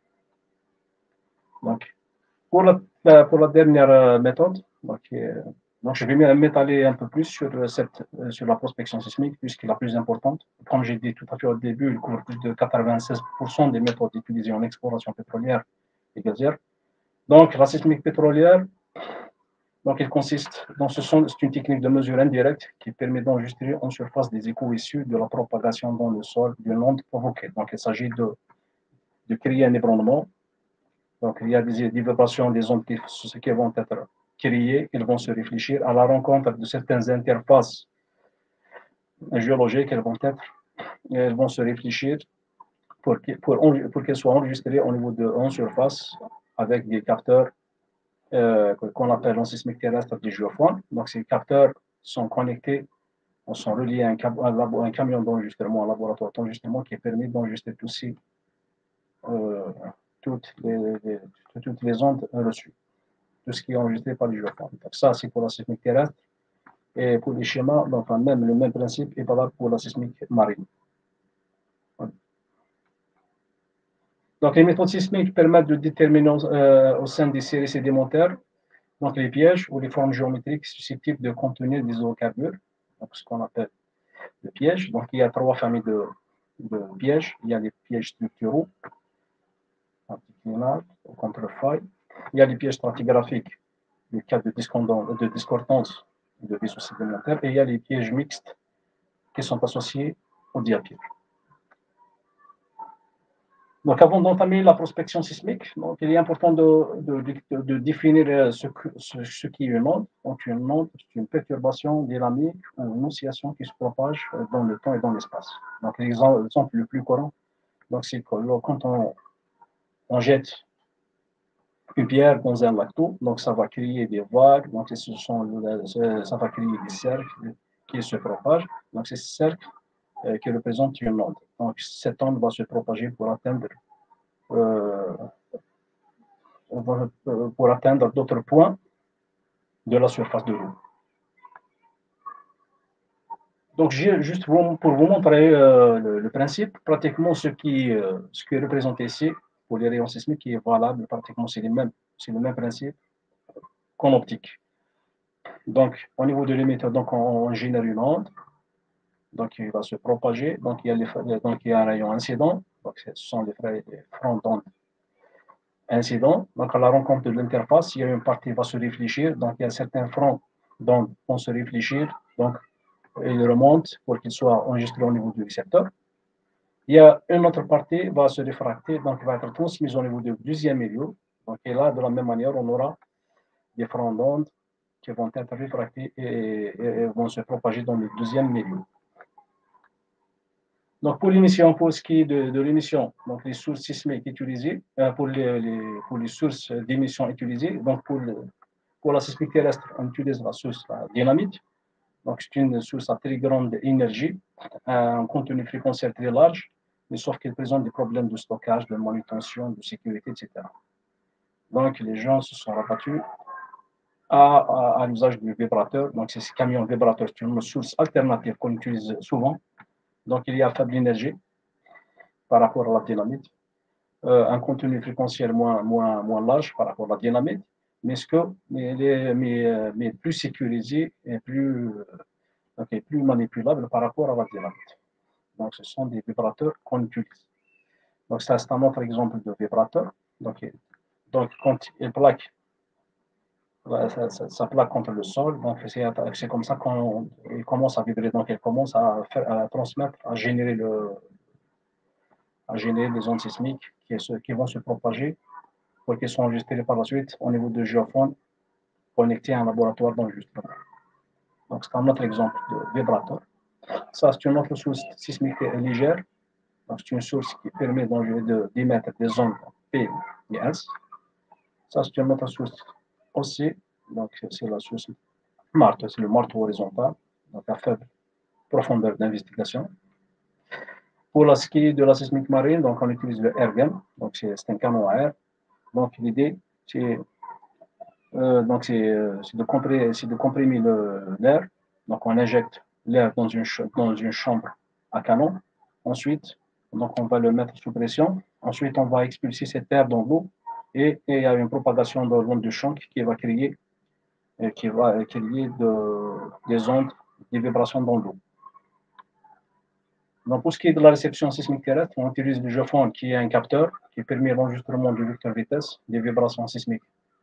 Donc, pour la dernière méthode, je vais m'étaler un peu plus sur la prospection sismique, puisqu'elle est la plus importante. Comme j'ai dit tout à fait au début, elle couvre plus de 96% des méthodes utilisées en exploration pétrolière et gazière. Donc, la sismique pétrolière, elle consiste c'est une technique de mesure indirecte qui permet d'enregistrer en surface des échos issus de la propagation dans le sol d'une onde provoquée. Donc, il s'agit de créer un ébranlement. Donc, il y a des vibrations, des ondes qui vont être créées, elles vont se réfléchir à la rencontre de certaines interfaces géologiques, elles vont se réfléchir pour qu'elles soient enregistrées au niveau en surface avec des capteurs qu'on appelle en sismique terrestre des géophones. Donc, ces capteurs sont connectés, sont reliés à un camion d'enregistrement, un laboratoire d'enregistrement qui permet d'enregistrer toutes les ondes reçues. tout ce qui est enregistré par les géophones. Donc ça, c'est pour la sismique terrestre. Et pour les schémas, donc, le même principe est valable pour la sismique marine. Donc, les méthodes sismiques permettent de déterminer au sein des séries sédimentaires donc les pièges ou les formes géométriques susceptibles de contenir des hydrocarbures, donc ce qu'on appelle le piège. Donc, il y a trois familles de pièges. Il y a les pièges structuraux, au contrefaille. Il y a les pièges stratigraphiques, les cas de discordance de vaisseaux sédimentaires. Et il y a les pièges mixtes qui sont associés au diapiège. Donc, avant d'entamer la prospection sismique, donc, il est important de définir ce qui est une onde. Donc, une onde, c'est une perturbation dynamique ou une oscillation qui se propage dans le temps et dans l'espace. Donc, l'exemple le plus courant, c'est quand on jette une pierre dans un lac d'eau, donc ça va créer des vagues, donc ça va créer des cercles qui se propagent. Donc, c'est ce cercle qui représente une onde. Donc, cette onde va se propager pour atteindre d'autres points de la surface de l'eau. Donc, juste pour vous montrer le principe, pratiquement ce qui est représenté ici pour les rayons sismiques qui est valable, pratiquement c'est le même principe qu'en optique. Donc, au niveau de l'émetteur, donc on génère une onde, donc il va se propager, donc il y a un rayon incident, donc ce sont les fronts d'onde incidents. Donc, à la rencontre de l'interface, il y a une partie qui va se réfléchir, donc il y a certains fronts d'onde qui vont se réfléchir, donc il remonte pour qu'il soit enregistré au niveau du récepteur. Il y a une autre partie qui va se réfracter, donc va être transmise au niveau du deuxième milieu. Donc, et là, de la même manière, on aura des fronts d'onde qui vont être réfractés et vont se propager dans le deuxième milieu. Donc, pour l'émission, pour ce qui est de l'émission, donc les sources sismiques utilisées, pour les sources d'émission utilisées, donc pour la sismique terrestre, on utilise la source dynamite. Donc, c'est une source à très grande énergie, un contenu fréquentiel très large, mais sauf qu'elle présente des problèmes de stockage, de manutention, de sécurité, etc. Donc, les gens se sont rabattus à l'usage du vibrateur. Donc, c'est ce camion vibrateur, c'est une source alternative qu'on utilise souvent. Donc, il y a faible énergie par rapport à la dynamite, un contenu fréquentiel moins large par rapport à la dynamite, mais plus sécurisé et plus manipulable par rapport à la dynamite. Donc, ce sont des vibrateurs qu'on utilise. Donc, ça, c'est un autre exemple de vibrateur. Donc quand il plaque, ça plaque contre le sol. Donc, c'est comme ça qu'il commence à vibrer. Donc, il commence à transmettre, à générer des ondes sismiques qui vont se propager pour qu'ils soient enregistrés par la suite au niveau de géophones connectés à un laboratoire d'enregistrement. Donc, c'est un autre exemple de vibrateur. Ça, c'est une autre source sismique légère. Donc, c'est une source qui permet d'émettre des ondes P et S. Ça, c'est une autre source aussi. Donc, c'est la source marteau, c'est le marteau horizontal, donc à faible profondeur d'investigation. Pour ce qui est de la sismique marine, donc on utilise le airgun, donc c'est un canon à air. Donc, l'idée, c'est de comprimer l'air. Donc, on injecte l'air dans une chambre à canon. Ensuite, donc, on va le mettre sous pression. Ensuite, on va expulser cet air dans l'eau et il y a une propagation de l'onde de choc qui va créer des ondes, des vibrations dans l'eau. Donc, pour ce qui est de la réception sismique terrestre, on utilise le géophone qui est un capteur qui permet l'enregistrement du vecteur vitesse des vibrations sismiques.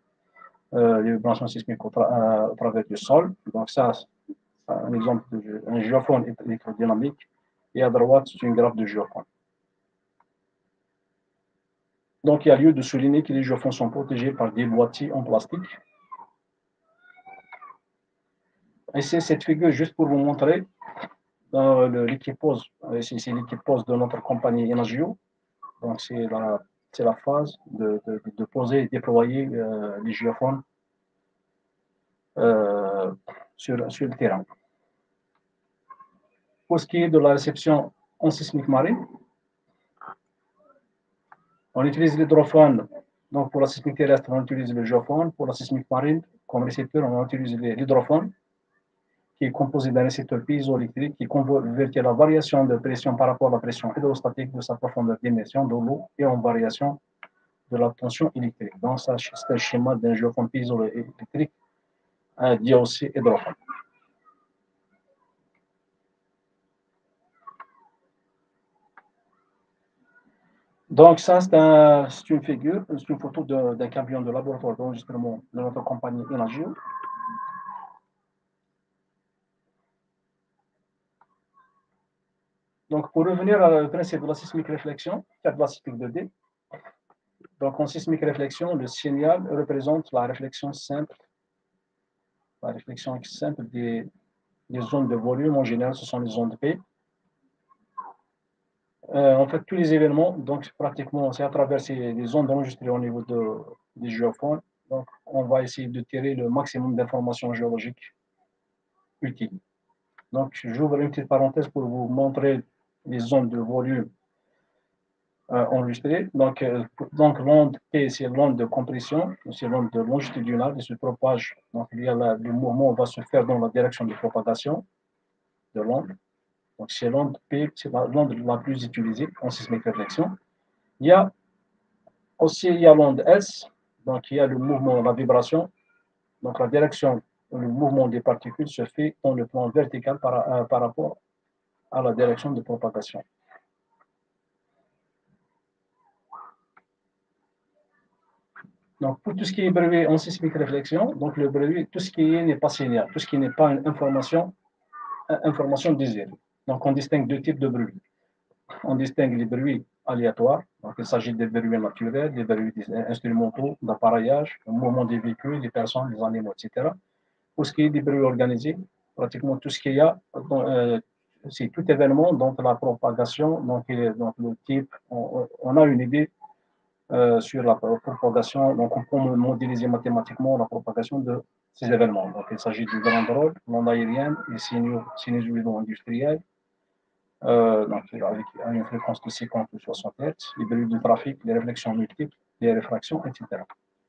Au travers du sol. Donc, ça, c'est un exemple d'un géophone électrodynamique. Et à droite, c'est une graphe de géophone. Donc, il y a lieu de souligner que les géophones sont protégés par des boîtiers en plastique. Et c'est cette figure juste pour vous montrer l'équipose. C'est l'équipose de notre compagnie Enagio. Donc, c'est la phase de poser et déployer les géophones sur le terrain. Pour ce qui est de la réception en sismique marine, on utilise l'hydrophone Donc, pour la sismique terrestre, on utilise le géophone. Pour la sismique marine, comme récepteur, on utilise l'hydrophone, qui est composé d'un récepteur piézoélectrique qui convertit la variation de pression par rapport à la pression hydrostatique de sa profondeur d'immersion de l'eau et en variation de la tension électrique. Donc, ça, c'est un schéma d'un géophone piézoélectrique dit aussi hydrophone. Donc, ça, c'est une figure, c'est une photo d'un camion de laboratoire d'enregistrement de notre compagnie Enagio. Donc, pour revenir au principe de la sismique réflexion, faire de la sismique 2D. Donc, en sismique réflexion, le signal représente la réflexion simple. La réflexion simple des zones de volume, en général, ce sont les ondes P. En fait, tous les événements, donc pratiquement, c'est à travers les ondes enregistrées au niveau des géophones. Donc, on va essayer de tirer le maximum d'informations géologiques utiles. Donc, j'ouvre une petite parenthèse pour vous montrer les ondes de volume enregistrées. Donc l'onde P, c'est l'onde de compression, c'est l'onde longitudinale, qui se propage. Donc, le mouvement va se faire dans la direction de propagation de l'onde. Donc, c'est l'onde P, c'est l'onde la plus utilisée en sismique réflexion. Il y a l'onde S, donc il y a le mouvement, la vibration. Donc, la direction, le mouvement des particules se fait dans le plan vertical par rapport à la direction de propagation. Donc, pour tout ce qui est bruit en sismique réflexion, donc le bruit, tout ce qui n'est pas signal, tout ce qui n'est pas une information désirée. Donc, on distingue deux types de bruits. On distingue les bruits aléatoires, donc il s'agit des bruits naturels, des bruits instrumentaux, d'appareillage, le mouvement des véhicules, des personnes, des animaux, etc. Pour ce qui est des bruits organisés, pratiquement tout ce qu'il y a, c'est tout événement, donc la propagation, donc le type, on a une idée sur la propagation, donc on peut modéliser mathématiquement la propagation de ces événements. Donc il s'agit du grand drôle, l'onde aérienne, les sinusoïdaux industriels, donc avec une fréquence de 50 ou 60 Hz, les bruits du trafic, les réflexions multiples, les réfractions, etc.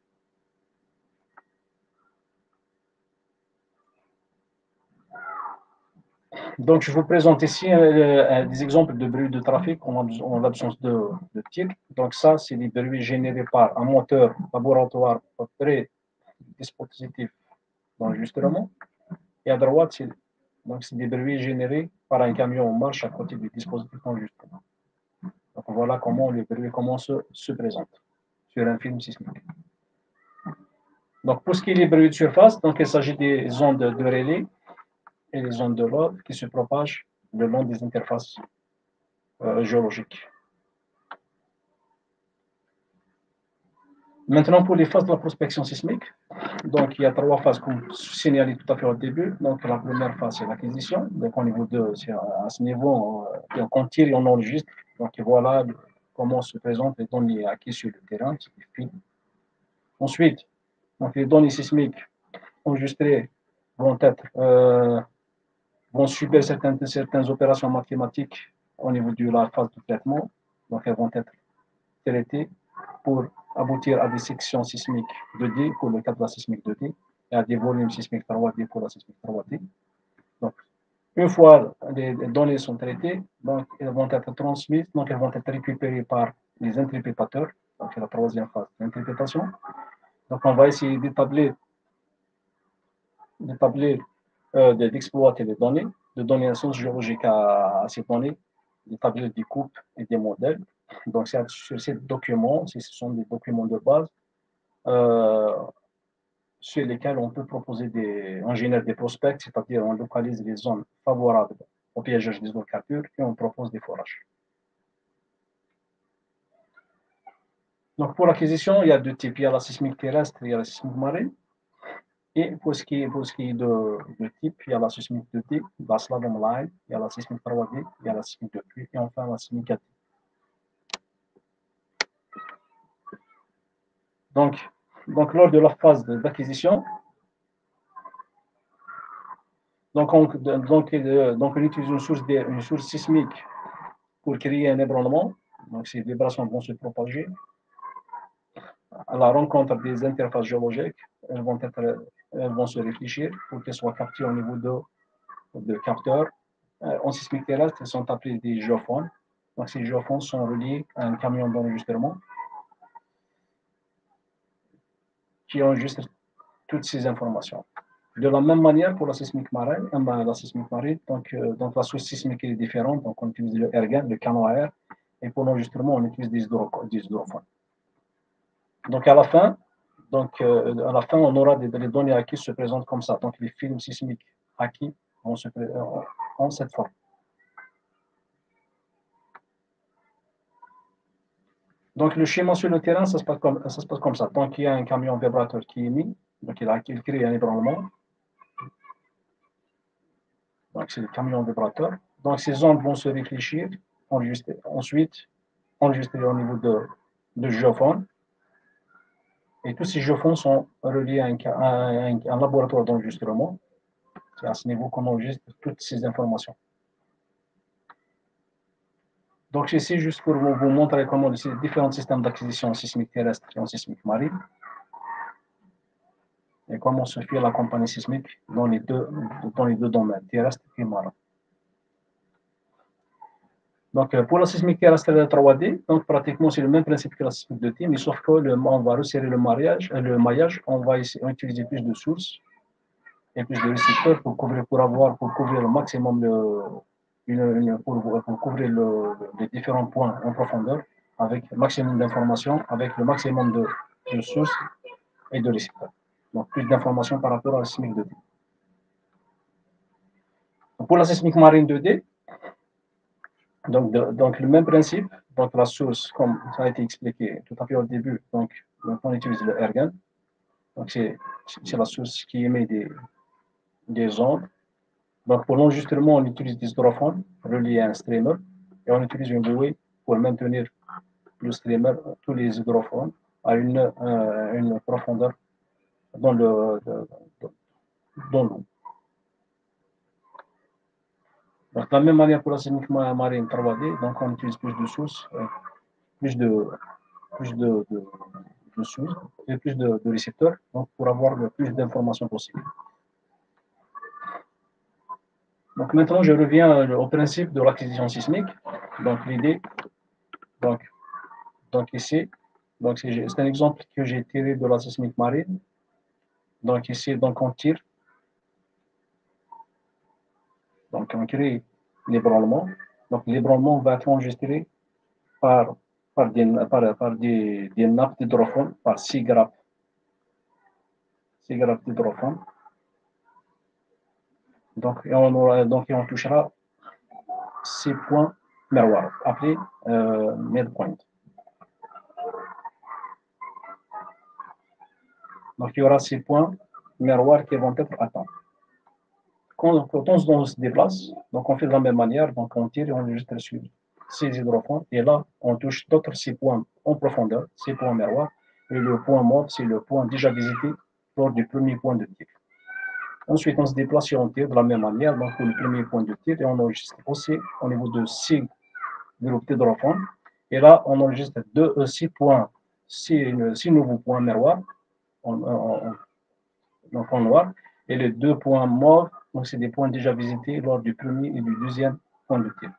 Donc, je vous présente ici des exemples de bruits de trafic en l'absence de titre. Donc, ça, c'est des bruits générés par un moteur laboratoire près du dispositif d'enregistrement. Et à droite, c'est des bruits générés par un camion en marche à côté du dispositif d'enregistrement. Donc, voilà comment les bruits se présentent sur un film sismique. Donc, pour ce qui est des bruits de surface, donc, il s'agit des ondes de relais et les ondes de Lode qui se propagent le long des interfaces géologiques. Maintenant, pour les phases de la prospection sismique, donc il y a trois phases comme signalé tout à fait au début. Donc, la première phase, c'est l'acquisition. Donc, au niveau à ce niveau, on tire et on enregistre. Donc, voilà comment se présentent les données acquises sur le terrain. Ensuite, donc, les données sismiques enregistrées vont subir certaines opérations mathématiques au niveau de la phase de traitement. Donc, elles vont être traitées pour aboutir à des sections sismiques 2D pour le cas de la sismique 2D et à des volumes sismiques 3D pour la sismique 3D. Donc, une fois les données sont traitées, donc elles vont être transmises, donc elles vont être récupérées par les interprétateurs. Donc, c'est la troisième phase d'interprétation. Donc, on va essayer d'exploiter les données, de donner un sens géologique à ces données, d'établir des coupes et des modèles. Donc, sur ces documents, ce sont des documents de base sur lesquels on peut proposer on génère des prospects, c'est-à-dire on localise les zones favorables au piégeage des hydrocarbures et on propose des forages. Donc, pour l'acquisition, il y a deux types. Il y a la sismique terrestre et il y a la sismique marine. Et pour ce qui est de type, il y a la sismique de type, la slalom line, il y a la sismique 3D, il y a la sismique de pluie et enfin la sismique 4D. Donc, lors de la phase d'acquisition, donc on utilise une source sismique pour créer un ébranlement. Donc, ces vibrations vont se propager à la rencontre des interfaces géologiques, elles vont se réfléchir pour qu'elles soient captées au niveau de capteurs. En sismique terrestre, elles sont appelées des géophones. Donc, ces géophones sont reliés à un camion d'enregistrement qui enregistre toutes ces informations. De la même manière, pour la sismique marine, donc la source sismique est différente. Donc, on utilise le airgun, le canon à air, et pour l'enregistrement, on utilise des hydrophones. Donc, à la fin, on aura les données acquises se présentent comme ça. Donc, les films sismiques acquis ont cette forme. Donc, le schéma sur le terrain, ça se passe comme ça. Donc, il y a un camion vibrateur qui est mis, donc il crée un ébranlement. Donc, c'est le camion vibrateur. Donc, ces ondes vont se réfléchir, ensuite enregistrer au niveau de géophones. Et tous ces géophones sont reliés à un laboratoire d'enregistrement. C'est à ce niveau qu'on enregistre toutes ces informations. Donc, ici, juste pour vous montrer comment les différents systèmes d'acquisition sismique terrestre et en sismique marine, et comment se fait la compagnie sismique dans les deux domaines, terrestre et marin. Donc, pour la sismique terrestre 3D, donc pratiquement c'est le même principe que la sismique 2D, mais sauf qu'on va resserrer le maillage, on va utiliser plus de sources et plus de récepteurs pour couvrir le maximum pour couvrir les différents points en profondeur avec le maximum d'informations, avec le maximum de sources et de récepteurs. Donc, plus d'informations par rapport à la sismique 2D. Pour la sismique marine 2D, donc le même principe, donc la source, comme ça a été expliqué tout à fait au début, donc on utilise le airgun. Donc, c'est la source qui émet des ondes. Donc, pour l'enregistrement, on utilise des hydrophones reliés à un streamer et on utilise une bouée pour maintenir le streamer, tous les hydrophones, à une profondeur dans l'eau. Donc, de la même manière pour la sismique marine 3D, donc on utilise plus de sources, plus de sources et plus de récepteurs, donc pour avoir le plus d'informations possible. Donc maintenant, je reviens au principe de l'acquisition sismique. Donc l'idée, donc ici, donc c'est un exemple que j'ai tiré de la sismique marine. Donc ici, donc on tire, donc on crée l'ébranlement. Donc l'ébranlement va être enregistré par des nappes d'hydrophone, par 6 grappes d'hydrophone. Donc, on touchera 6 points miroirs, appelés midpoint. Donc, il y aura 6 points miroirs qui vont être atteints. Quand on se déplace, donc on fait de la même manière, donc on tire et on enregistre sur 6 hydrophones, et là, on touche d'autres 6 points en profondeur, 6 points miroirs, et le point mauve, c'est le point déjà visité lors du premier point de tir. Ensuite, on se déplace et on tire de la même manière, donc pour le premier point de tir, et on enregistre aussi au niveau de 6 groupes d'hydrophones. Et là, on enregistre 6 nouveaux points miroirs, donc en noir, et les 2 points mauves, donc c'est des points déjà visités lors du premier et du deuxième point de tir.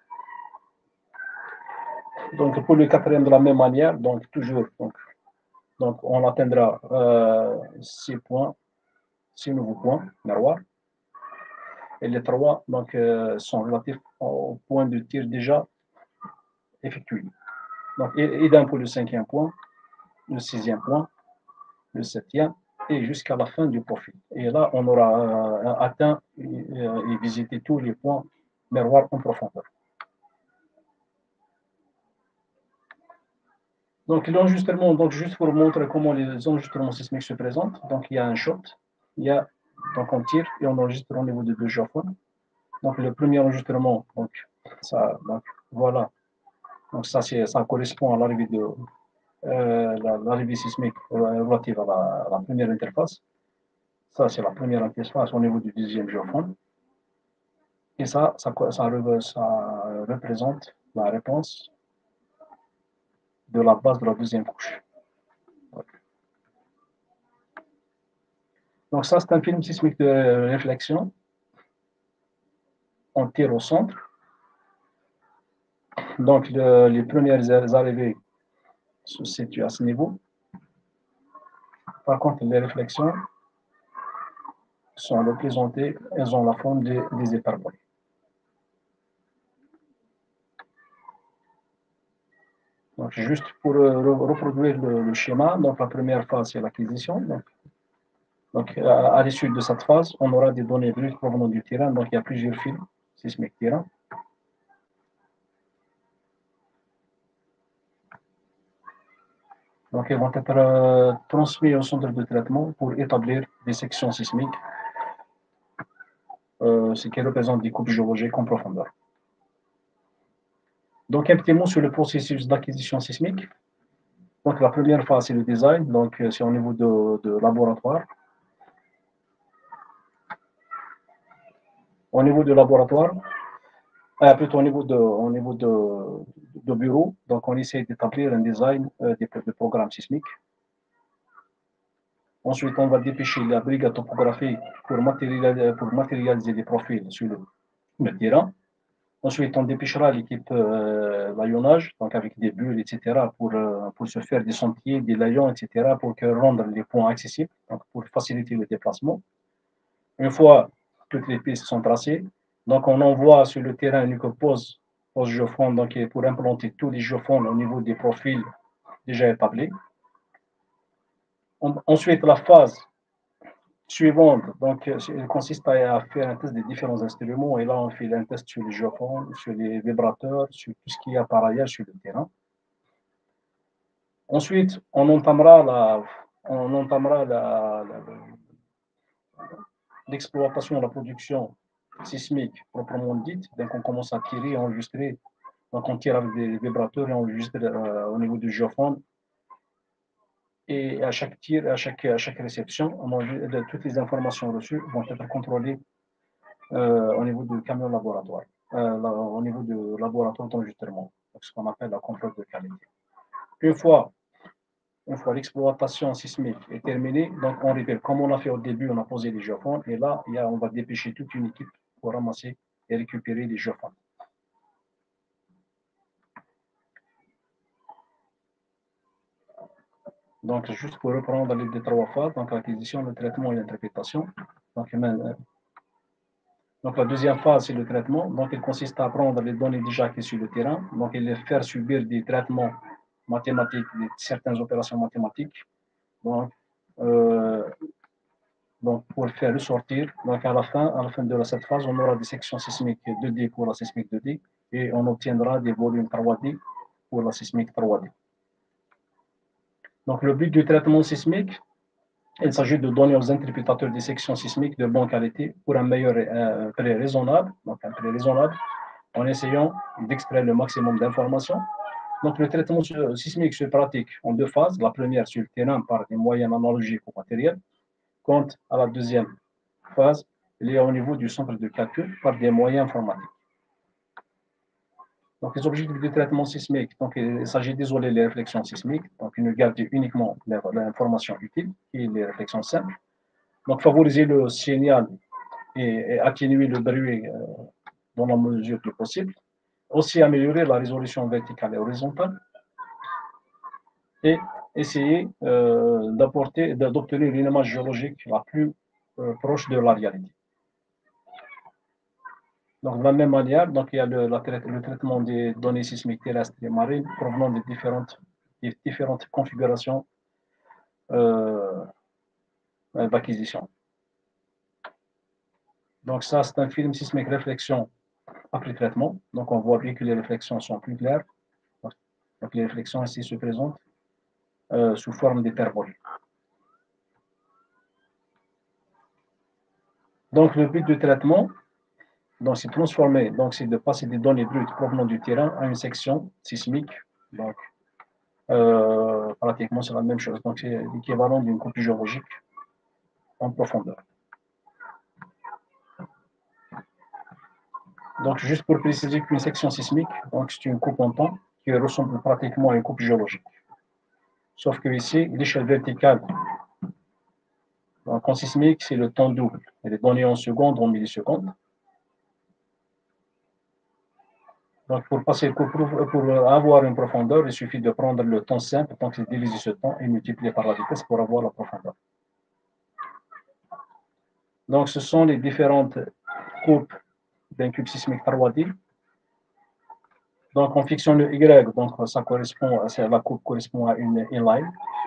Donc pour le quatrième de la même manière, donc toujours, donc on atteindra 6 nouveaux points miroirs. Et les 3 donc, sont relatifs au point de tir déjà effectué. Donc, idem pour le 5e point, le 6e point, le 7e, et jusqu'à la fin du profil. Et là, on aura atteint et visité tous les points miroirs en profondeur. Donc, l'enregistrement, donc juste pour montrer comment les enregistrements sismiques se présentent, donc il y a un shot, donc on tire et on enregistre au niveau de 2 géophones. Donc, le premier enregistrement, donc voilà. Donc, ça correspond à l'arrivée sismique relative à la première interface. Ça, c'est la première interface au niveau du deuxième géophone. Et ça représente la réponse de la base de la deuxième couche. Donc ça, c'est un film sismique de réflexion. On tire au centre. Donc les premières arrivées se situent à ce niveau. Par contre, les réflexions sont représentées, elles ont la forme des hyperboles. Donc, juste pour reproduire le schéma, donc la première phase, c'est l'acquisition. Donc, à l'issue de cette phase, on aura des données brutes provenant du terrain. Donc, il y a plusieurs fils sismiques terrain. Donc, ils vont être transmis au centre de traitement pour établir des sections sismiques, ce qui représente des coupes géologiques en profondeur. Donc, un petit mot sur le processus d'acquisition sismique. Donc, la première phase, c'est le design. Donc, c'est au niveau de laboratoire. Au niveau du laboratoire, plutôt au niveau de bureau, donc on essaie d'établir un design de programme sismique. Ensuite, on va dépêcher la brigade topographique pour matérialiser des profils sur le terrain. Ensuite, on dépêchera l'équipe layonnage, donc avec des bulles, etc., pour se faire des sentiers, des layons, etc., pour rendre les points accessibles, donc pour faciliter le déplacement. Une fois toutes les pistes sont tracées, donc on envoie sur le terrain une pose géophone, donc pour implanter tous les géophones au niveau des profils déjà établis. Ensuite, la phase suivante, donc, elle consiste à faire un test des différents instruments, et là, on fait un test sur les géophones, sur les vibrateurs, sur tout ce qu'il y a par ailleurs sur le terrain. Ensuite, on entamera l'exploitation, la production sismique proprement dite. Donc, on commence à tirer, enregistrer. Donc, on tire avec des vibrateurs et on enregistre au niveau du géophone. Et à chaque tir, à chaque réception, toutes les informations reçues vont être contrôlées au niveau du camion laboratoire, au niveau du laboratoire d'enregistrement, ce qu'on appelle la contrôle de qualité. Une fois l'exploitation sismique est terminée, donc on répète comme on a fait au début, on a posé les géophones, et là, on va dépêcher toute une équipe pour ramasser et récupérer les géophones. Donc, juste pour reprendre les trois phases, donc l'acquisition, le traitement et l'interprétation. Donc, la deuxième phase, c'est le traitement. Donc, il consiste à prendre les données déjà acquises sur le terrain, donc et les faire subir des traitements mathématiques, certaines opérations mathématiques. Donc, pour faire ressortir, donc à la fin de cette phase, on aura des sections sismiques 2D pour la sismique 2D et on obtiendra des volumes 3D pour la sismique 3D. Donc, le but du traitement sismique, il s'agit de donner aux interprétateurs des sections sismiques de bonne qualité pour un meilleur prix raisonnable, en essayant d'extraire le maximum d'informations. Donc, le traitement sismique se pratique en deux phases. La première sur le terrain par des moyens analogiques ou matériels. Quant à la deuxième phase, il est au niveau du centre de calcul par des moyens informatiques. Donc, les objectifs du traitement sismique, donc, il s'agit d'isoler les réflexions sismiques, donc ne garder uniquement l'information utile et les réflexions simples. Donc, favoriser le signal et atténuer le bruit dans la mesure du possible. Aussi améliorer la résolution verticale et horizontale. Et essayer d'obtenir une image géologique la plus proche de la réalité. Donc, de la même manière, donc, il y a le traitement des données sismiques terrestres et marines provenant des différentes configurations d'acquisition. Donc, ça, c'est un film sismique réflexion après traitement. Donc, on voit bien que les réflexions sont plus claires. Donc, les réflexions ici se présentent sous forme d'hyperbole. Donc, le but du traitement, donc, c'est transformer, donc, c'est de passer des données brutes provenant du terrain à une section sismique. Donc, pratiquement, c'est la même chose. Donc, c'est l'équivalent d'une coupe géologique en profondeur. Donc, juste pour préciser qu'une section sismique, donc, c'est une coupe en temps qui ressemble pratiquement à une coupe géologique. Sauf que ici, l'échelle verticale Donc, en sismique, c'est le temps double. Elle est donnée en secondes, en millisecondes. Donc, pour avoir une profondeur, il suffit de prendre le temps simple, donc c'est diviser ce temps et multiplier par la vitesse pour avoir la profondeur. Donc, ce sont les différentes coupes d'un cube sismique 3D. Donc, on fictionne le Y, donc la coupe correspond à une inline.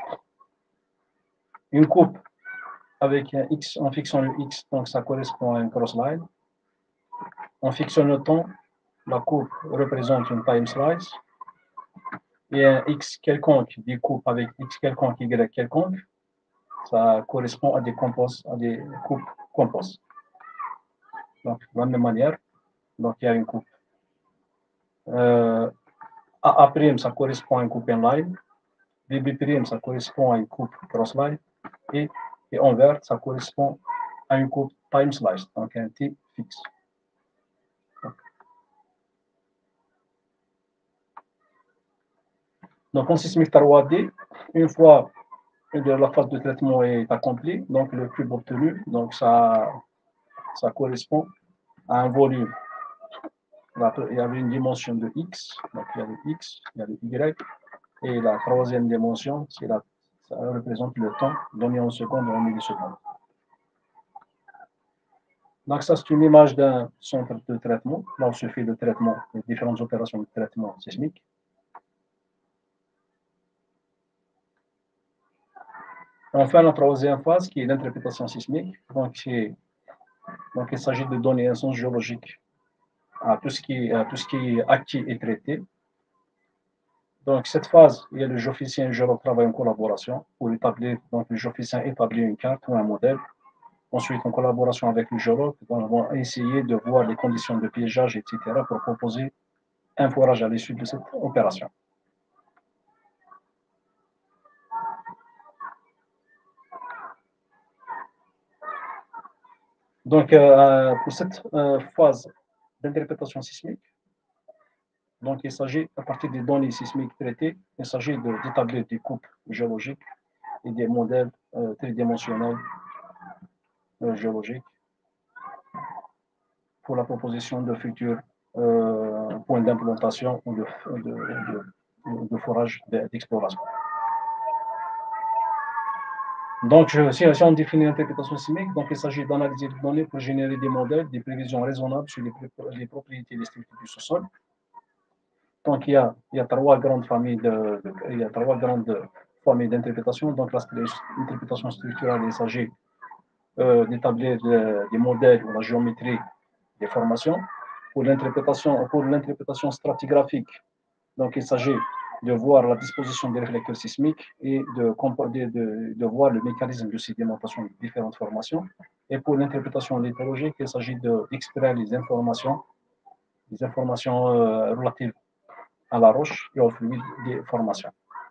Une coupe avec un X, on fictionne le X, donc ça correspond à une cross-line. On fictionne le temps, la coupe représente une time slice. Et un X quelconque, des coupes avec X quelconque, Y quelconque, ça correspond à des coupes compostes. Donc, de la même manière, donc il y a une coupe. AA', ça correspond à une coupe inline. BB', ça correspond à une coupe cross-line. Et en vert, ça correspond à une coupe time slice, donc un T fixe. Donc, en sismique 3D, une fois la phase de traitement est accomplie, donc le cube obtenu, donc ça correspond à un volume. Il y avait une dimension de X, donc il y a le X, il y a le Y, et la troisième dimension, ça représente le temps donné en secondes ou en millisecondes. Donc ça, c'est une image d'un centre de traitement, là où se fait le traitement, les différentes opérations de traitement sismique. Enfin, la troisième phase, qui est l'interprétation sismique. Donc, il s'agit de donner un sens géologique à tout ce qui est acquis et traité. Donc, cette phase, il y a le géophysicien et le géologue travaillent en collaboration pour établir, donc le géophysicien établit une carte ou un modèle. Ensuite, en collaboration avec le géologue, on va essayer de voir les conditions de piégeage, etc., pour proposer un forage à l'issue de cette opération. Donc, pour cette phase d'interprétation sismique, donc il s'agit, à partir des données sismiques traitées, il s'agit d'établir des coupes géologiques et des modèles tridimensionnels géologiques pour la proposition de futurs points d'implantation ou de forage d'exploration. Donc, si on définit l'interprétation sismique, donc il s'agit d'analyser les données pour générer des modèles, des prévisions raisonnables sur les propriétés et les structures du sous-sol. Donc, il y a trois grandes familles d'interprétation. Donc, l'interprétation structurelle, il s'agit d'établir des modèles ou la géométrie des formations. Pour l'interprétation stratigraphique, donc il s'agit de voir la disposition des réflecteurs sismiques et de voir le mécanisme de sédimentation de différentes formations. Et pour l'interprétation lithologique, il s'agit d'extraire les informations relatives à la roche et au fluide des formations.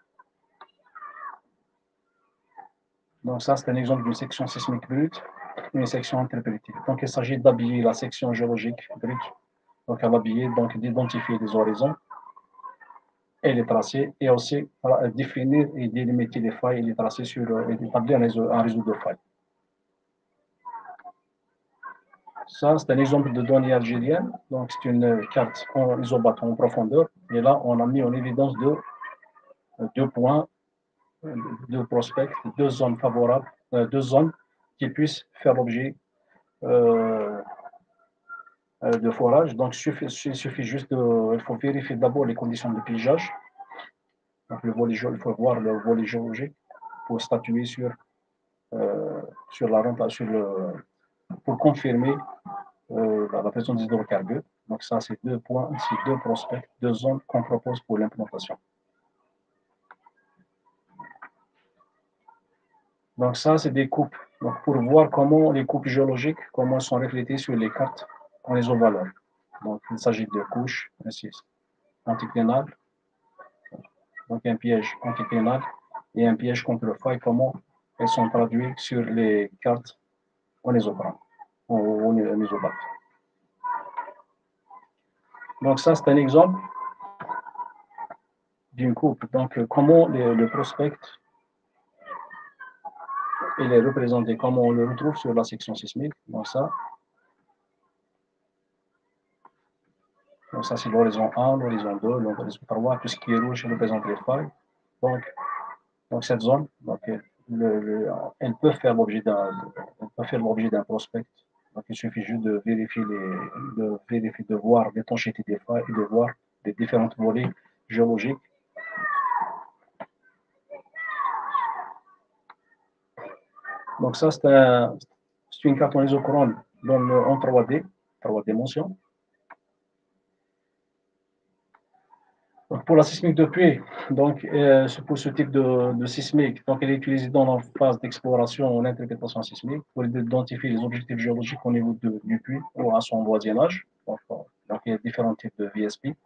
Donc ça, c'est un exemple d'une section sismique brute et une section interprétée. Donc il s'agit d'habiller la section géologique brute, donc à l'habiller, donc d'identifier les horizons et les tracer, et aussi définir et délimiter les failles et les tracer et d'établir un réseau de failles. Ça, c'est un exemple de données algériennes. Donc, c'est une carte en isobate en profondeur. Et là, on a mis en évidence deux points, deux prospects, deux zones favorables, deux zones qui puissent faire l'objet de forage. Donc, il suffit juste il faut vérifier d'abord les conditions de piégeage. Donc, il faut voir le volet géologique pour statuer sur la rente, pour confirmer la présence des hydrocarbures. Donc, ça, c'est deux points, c'est deux prospects, deux zones qu'on propose pour l'implantation. Donc, ça, c'est des coupes. Donc, pour voir comment les coupes géologiques, comment sont reflétées sur les cartes en isovaleur. Donc, il s'agit de couches, ainsi, anticlinales. Donc, un piège anticlinal et un piège contre faille, comment elles sont traduites sur les cartes en isobate. Donc, ça, c'est un exemple d'une coupe. Donc, comment le prospect il est représenté comme on le retrouve sur la section sismique. Donc ça c'est l'horizon 1, l'horizon 2, l'horizon 3, tout ce qui est rouge représente les failles. Donc cette zone, elle peut faire l'objet d'un prospect. Donc il suffit juste de vérifier, de voir l'étanchéité des failles et de voir les différentes volets géologiques. Donc ça, c'est une carte en isochrone en 3D, 3 dimensions. Donc pour la sismique de puits, donc pour ce type de sismique, donc elle est utilisée dans la phase d'exploration ou d'interprétation sismique pour identifier les objectifs géologiques au niveau du puits ou à son voisinage. Donc il y a différents types de VSP.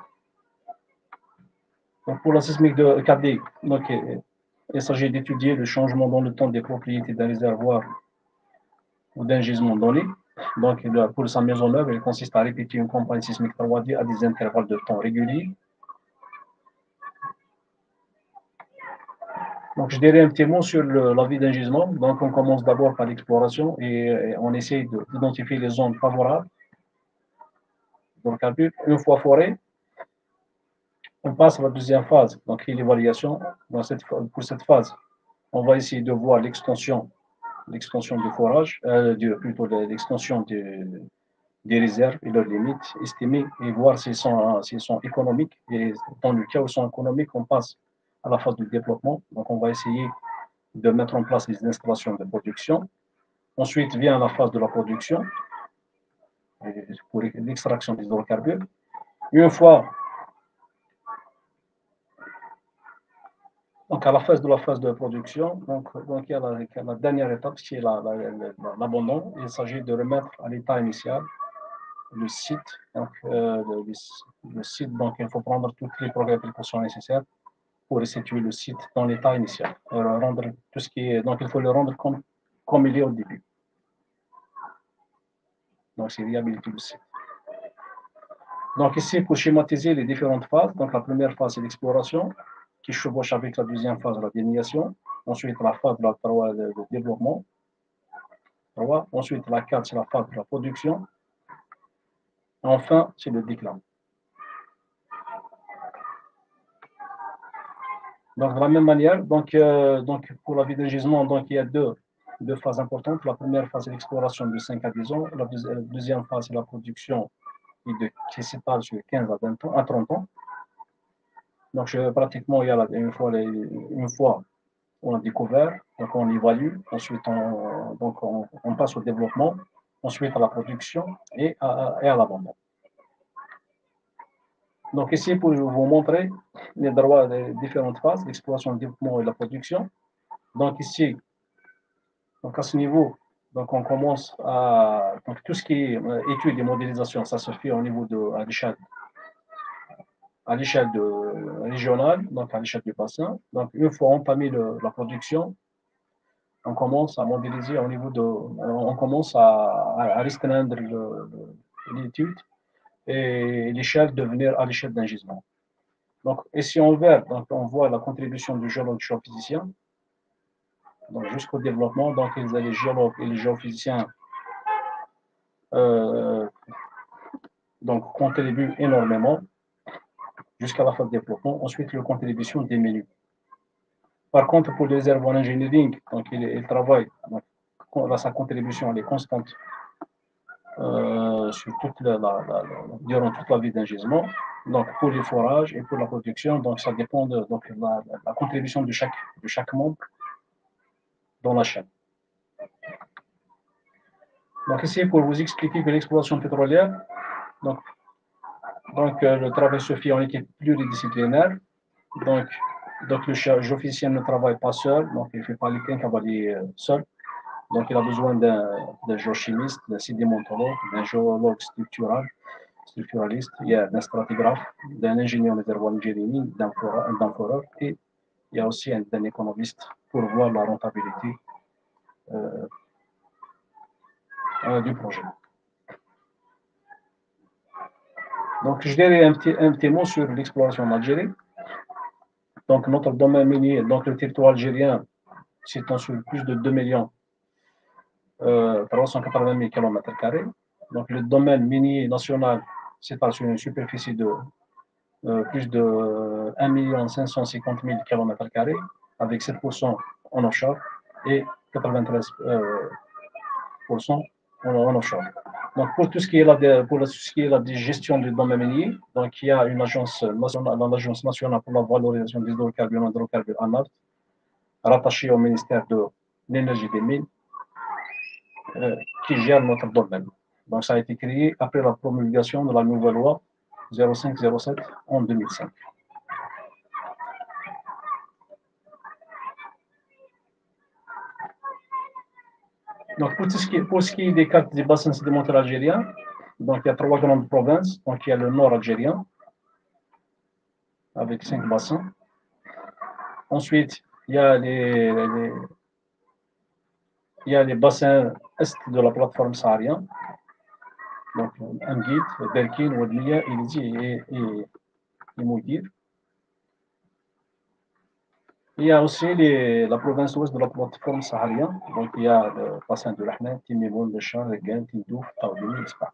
Donc pour la sismique de 4D, donc il s'agit d'étudier le changement dans le temps des propriétés d'un réservoir ou d'un gisement donné. Donc pour sa mise en œuvre, il consiste à répéter une campagne sismique 3D à des intervalles de temps réguliers. Donc, je dirais un petit mot sur la vie d'un gisement. Donc, on commence d'abord par l'exploration et on essaie d'identifier les zones favorables. Donc, une fois foré, on passe à la deuxième phase, donc l'évaluation. Pour cette phase, on va essayer de voir l'extension du forage, plutôt l'extension des réserves et leurs limites estimées et voir s'ils sont économiques. Et dans le cas où ils sont économiques, on passe à la phase de développement. Donc, on va essayer de mettre en place les installations de production. Ensuite vient la phase de la production pour l'extraction des hydrocarbures. Une fois, donc à la phase de production, donc il y a la dernière étape qui est l'abandon. Il s'agit de remettre à l'état initial le site. Donc, le site, donc il faut prendre toutes les précautions nécessaires pour restituer le site dans l'état initial. Rendre tout ce qui est, donc il faut le rendre comme il est au début. Donc c'est réhabiliter le site. Donc ici, pour schématiser les différentes phases, donc la première phase c'est l'exploration, qui chevauche avec la deuxième phase, la déliation. Ensuite, la phase de développement. Ensuite, la 4, c'est la phase de la production. Enfin, c'est le déclin. Donc, de la même manière, donc pour la vie d'un gisement, donc, il y a deux phases importantes. La première phase, c'est l'exploration de 5 à 10 ans. La deuxième phase, c'est la production qui s'étale sur 15 à 20 ans, à 30 ans. Donc, pratiquement, il y a une fois on a découvert, donc on évalue, ensuite on passe au développement, ensuite à la production et à l'abandon. Donc ici, pour vous montrer les droits des différentes phases, l'exploration, le développement et la production. Donc ici, donc à ce niveau, donc on commence donc tout ce qui est études et modélisation, ça se fait au niveau à l'échelle régionale, donc à l'échelle du bassin. Donc une fois entamé la production, on commence à modéliser au niveau on commence à restreindre l'étude et l'échelle devenir à l'échelle d'un gisement. Donc ici en vert, donc, on voit la contribution du géologue géophysicien. Donc jusqu'au développement, donc les géologues et les géophysiciens donc contribuent énormément jusqu'à la fin de développement. Ensuite, la contribution diminue. Par contre, pour les réservoirs engineering, donc il travaille, donc, sa contribution elle est constante sur durant toute la vie d'un gisement. Donc pour les forages et pour la production, donc ça dépend de la contribution de chaque membre dans la chaîne. Donc ici, pour vous expliquer que l'exploration pétrolière, donc le travail se fait en équipe pluridisciplinaire. Donc le géophysicien ne travaille pas seul, donc il ne fait pas les cavaliers seul. Donc il a besoin d'un géochimiste, d'un sédimentologue, d'un géologue structuraliste, d'un stratigraphe, d'un ingénieur réservoir engineering, d'un foreur, et il y a aussi d'un économiste pour voir la rentabilité du projet. Donc je dirais un petit mot sur l'exploration en Algérie. Donc notre domaine minier, donc le territoire algérien, s'étend sur plus de 2 millions 380 000 km². Donc, le domaine minier national s'étend sur une superficie de plus de 1 550 000 km², avec 7% en offshore et 93% en offshore. Donc, pour tout ce qui est la gestion du domaine minier, donc, il y a une agence nationale, l'Agence nationale pour la valorisation des hydrocarbures et hydrocarbures ANAVT, rattachée au ministère de l'énergie et des mines, qui gère notre domaine. Donc, ça a été créé après la promulgation de la nouvelle loi 0507 en 2005. Donc, pour ce qui est des cartes des bassins sédimentaires algériens, donc il y a 3 grandes provinces. Donc, il y a le nord algérien, avec 5 bassins. Ensuite, il y a les bassins est de la plateforme saharienne. Donc, Amguit, Berkine, Ouadmia, Ilizi et Moudir. Il y a aussi la province ouest de la plateforme saharienne. Donc, il y a le bassin de l'Ahmed, Timimoun, Béchar, Regan, Tindouf, Taoudini, Ispa.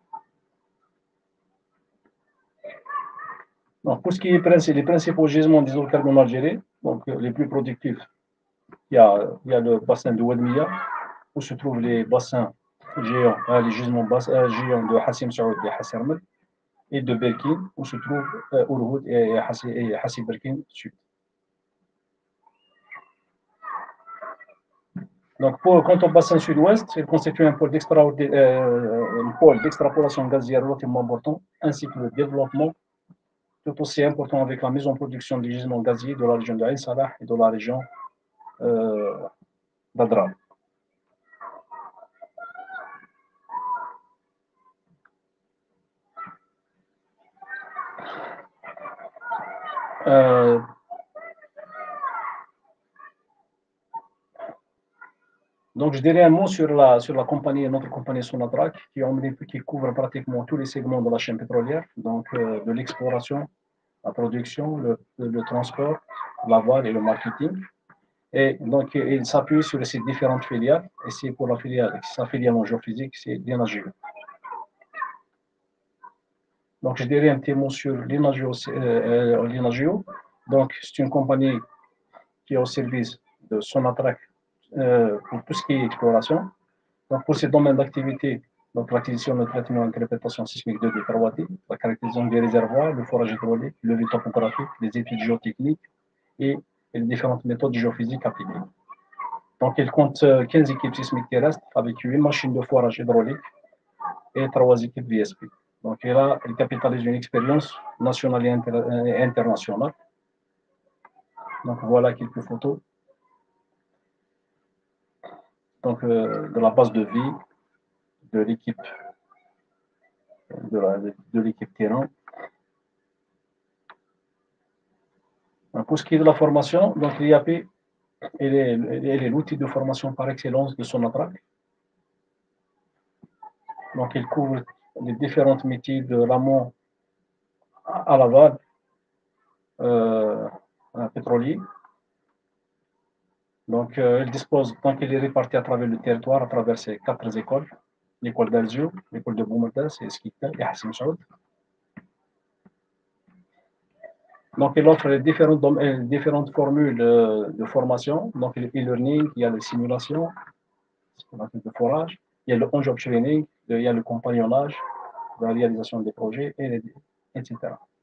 Donc, pour ce qui est les principaux gisements d'hydrocarbures en Algérie, donc les plus productifs, il y a le bassin de Ouadmia, où se trouvent les bassins géants, les gisements géants de Hassim Saoud et Hassermel, et de Berkine, où se trouvent Ourhoud et Hassi Berkine Sud. Donc, quant au bassin sud-ouest, il constitue un pôle d'extrapolation gazière relativement important, ainsi que le développement tout aussi important avec la mise en production des gisements gaziers de la région de Ain Salah et de la région d'Adra. Donc, je dirais un mot sur la compagnie, notre compagnie Sonatrach, qui couvre pratiquement tous les segments de la chaîne pétrolière, donc de l'exploration, la production, le transport, la voile et le marketing. Et donc, il s'appuie sur ces différentes filiales. Et c'est pour sa filiale en géophysique, c'est l'INAGEO. Donc, je dirais un petit mot sur l'INAGEO. Donc, c'est une compagnie qui est au service de Sonatrach pour tout ce qui est exploration. Donc, pour ces domaines d'activité, donc l'acquisition, le traitement et l'interprétation sismique de Karaouati, la caractérisation des réservoirs, le forage hydraulique, le levé topographique, les études géotechniques et les différentes méthodes géophysiques appliquées. Donc, il compte 15 équipes sismiques terrestres avec 8 machines de forage hydraulique et 3 équipes VSP. Donc, il capitalise une expérience nationale et internationale. Donc, voilà quelques photos. Donc, de la base de vie de l'équipe terrain. Pour ce qui est de la formation, donc l'IAP, elle est l'outil de formation par excellence de Sonatrach. Donc, il couvre les différents métiers de l'amont à l'aval, pétrolier. Donc, il est réparti à travers le territoire, à travers ces 4 écoles, l'école d'Alzio, l'école de Boumerdas, et Skita et Hassim Saoud. Donc, il offre les différentes formules de formation. Donc, le e-learning, il y a les simulations, de forage, il y a le on-job training, il y a le compagnonnage, la réalisation des projets, etc.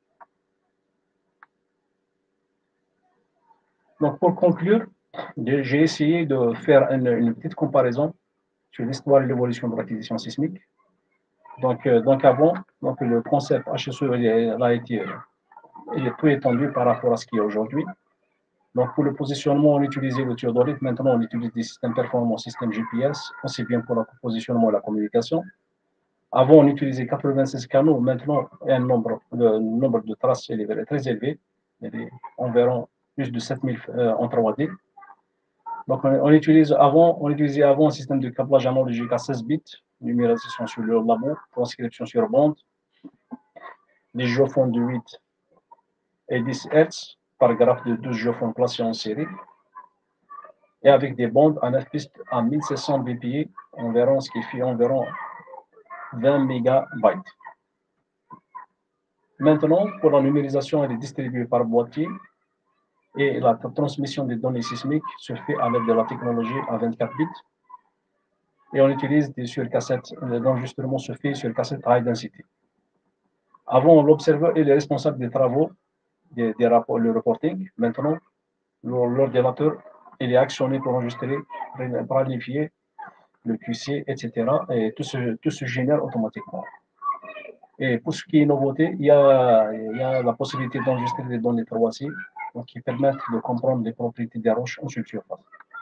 Donc, pour conclure, j'ai essayé de faire une petite comparaison sur l'histoire et l'évolution de l'acquisition sismique. Donc avant, le concept HSE il est peu étendu par rapport à ce qu'il y a aujourd'hui. Donc, pour le positionnement, on utilisait le théodolite. Maintenant, on utilise des systèmes performants, systèmes GPS, aussi bien pour le positionnement et la communication. Avant, on utilisait 96 canaux. Maintenant, il y a le nombre de traces est très élevé. Il y a environ plus de 7000 en 3D. Donc, on utilisait avant un système de câblage analogique à 16 bits, numérisation sur le labo, transcription sur bande, des géophones de 8 et 10 Hz par graphe de 12 géophones placés en série. et avec des bandes à 9 pistes à 1600 bpi environ, ce qui fait environ 20 mégabytes. Maintenant, pour la numérisation, elle est distribuée par boîtier et la transmission des données sismiques se fait à l'aide de la technologie à 24 bits. Et on utilise des surcassettes, l'enregistrement se fait sur cassette high density. Avant, l'observeur est le responsable des travaux, le reporting. Maintenant, l'ordinateur est actionné pour enregistrer, planifier le QC, etc. Et tout se génère automatiquement. Et pour ce qui est nouveauté, il y a la possibilité d'enregistrer des données 3C qui permettent de comprendre les propriétés des roches en surface.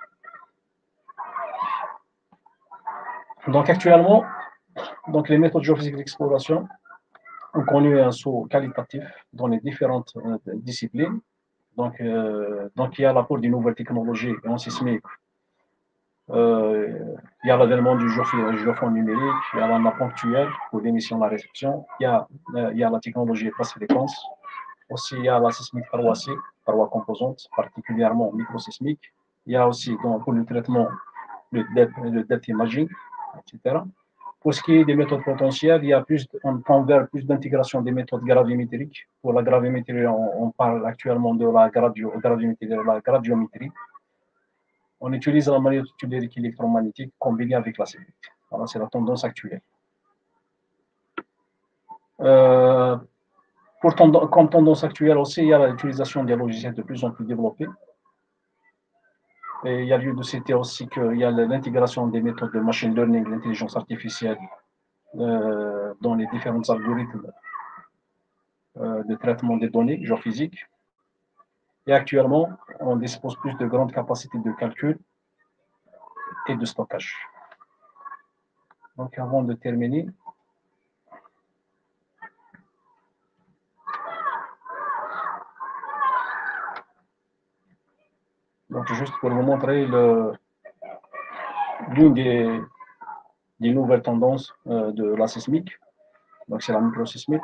Donc actuellement, les méthodes géophysiques d'exploration ont connu un saut qualitatif dans les différentes disciplines. Donc il y a l'apport des nouvelles technologies en sismique. Il y a l'avènement du géophone numérique, il y a la nappe ponctuelle pour l'émission et la réception, il y a la technologie basse-fréquence, aussi il y a la sismique 3C, 3 composantes, particulièrement microsismique. Il y a aussi pour le traitement le depth imaging, etc. Pour ce qui est des méthodes potentielles, on tend vers plus d'intégration des méthodes gravimétriques. Pour la gravimétrie, on parle actuellement de la gradiométrie. On utilise la magnétique électromagnétique combinée avec la sismique. Voilà, c'est la tendance actuelle. Comme tendance actuelle aussi, il y a l'utilisation des logiciels de plus en plus développés. Et il y a lieu de citer aussi qu'il y a l'intégration des méthodes de machine learning, l'intelligence artificielle, dans les différents algorithmes de traitement des données géophysiques. Et actuellement, on dispose plus de grandes capacités de calcul et de stockage. Donc, avant de terminer, donc juste pour vous montrer l'une des nouvelles tendances de la sismique, donc c'est la microsismique.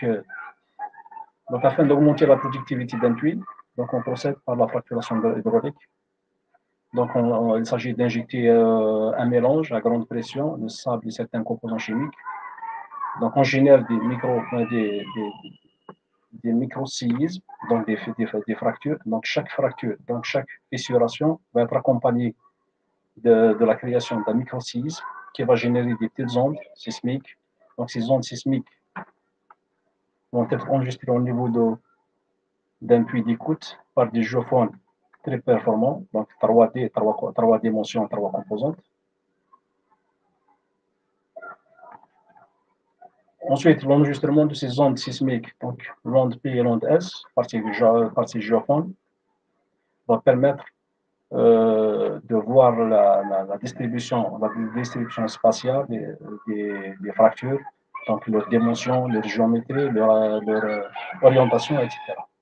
Donc afin d'augmenter la productivité d'un puits, donc on procède par la fracturation hydraulique. Donc il s'agit d'injecter un mélange à grande pression de sable et certains composants chimiques. Donc on génère des micro-séismes, donc des fractures. Donc chaque fracture, donc chaque fissuration va être accompagnée de la création d'un micro-séisme qui va générer des petites ondes sismiques. Donc ces ondes sismiques vont être enregistrées au niveau d'un puits d'écoute par des géophones très performants, donc 3D, 3 dimensions, 3 composantes. Ensuite, l'enregistrement de ces ondes sismiques, donc l'onde P et l'onde S, par ces géophones, va permettre de voir la distribution spatiale des fractures, donc leur dimension, leur géométrie, leur orientation, etc.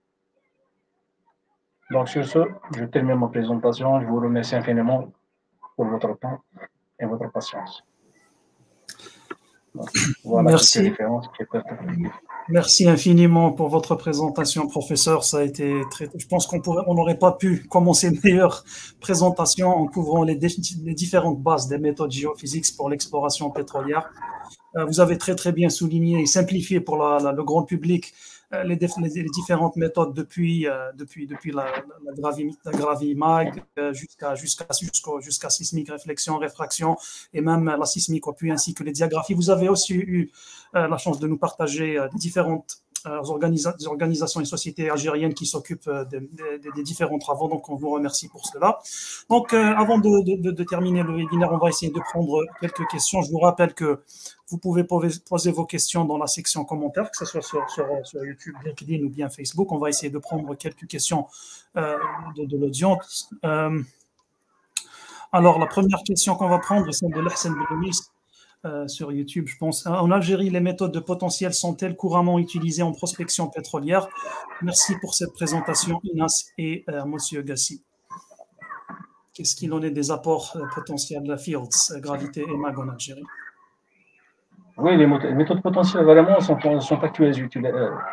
Donc sur ce, je termine ma présentation. Je vous remercie infiniment pour votre temps et votre patience. Donc, voilà. Merci. Merci infiniment pour votre présentation, professeur. Ça a été je pense on n'aurait pas pu commencer une meilleure présentation en couvrant les différentes bases des méthodes géophysiques pour l'exploration pétrolière. Vous avez très bien souligné et simplifié pour le grand public les différentes méthodes depuis la gravimag jusqu'à sismique, réflexion, réfraction et même la sismique au puits ainsi que les diagraphies. Vous avez aussi eu la chance de nous partager différentes organisations et sociétés algériennes qui s'occupent des différents travaux, donc on vous remercie pour cela. Donc avant de terminer le webinaire, on va essayer de prendre quelques questions. Je vous rappelle que vous pouvez poser vos questions dans la section commentaires, que ce soit sur YouTube, LinkedIn ou bien Facebook. On va essayer de prendre quelques questions de l'audience. Alors la première question qu'on va prendre, c'est celle de l'Hassan Belouis sur YouTube, je pense. En Algérie, les méthodes de potentiel sont-elles couramment utilisées en prospection pétrolière? Merci pour cette présentation, Inas et Monsieur Gassi. Qu'est-ce qu'il en est des apports potentiels de la Fields, Gravité et MAG en Algérie? Oui, les méthodes potentielles vraiment sont actuelles,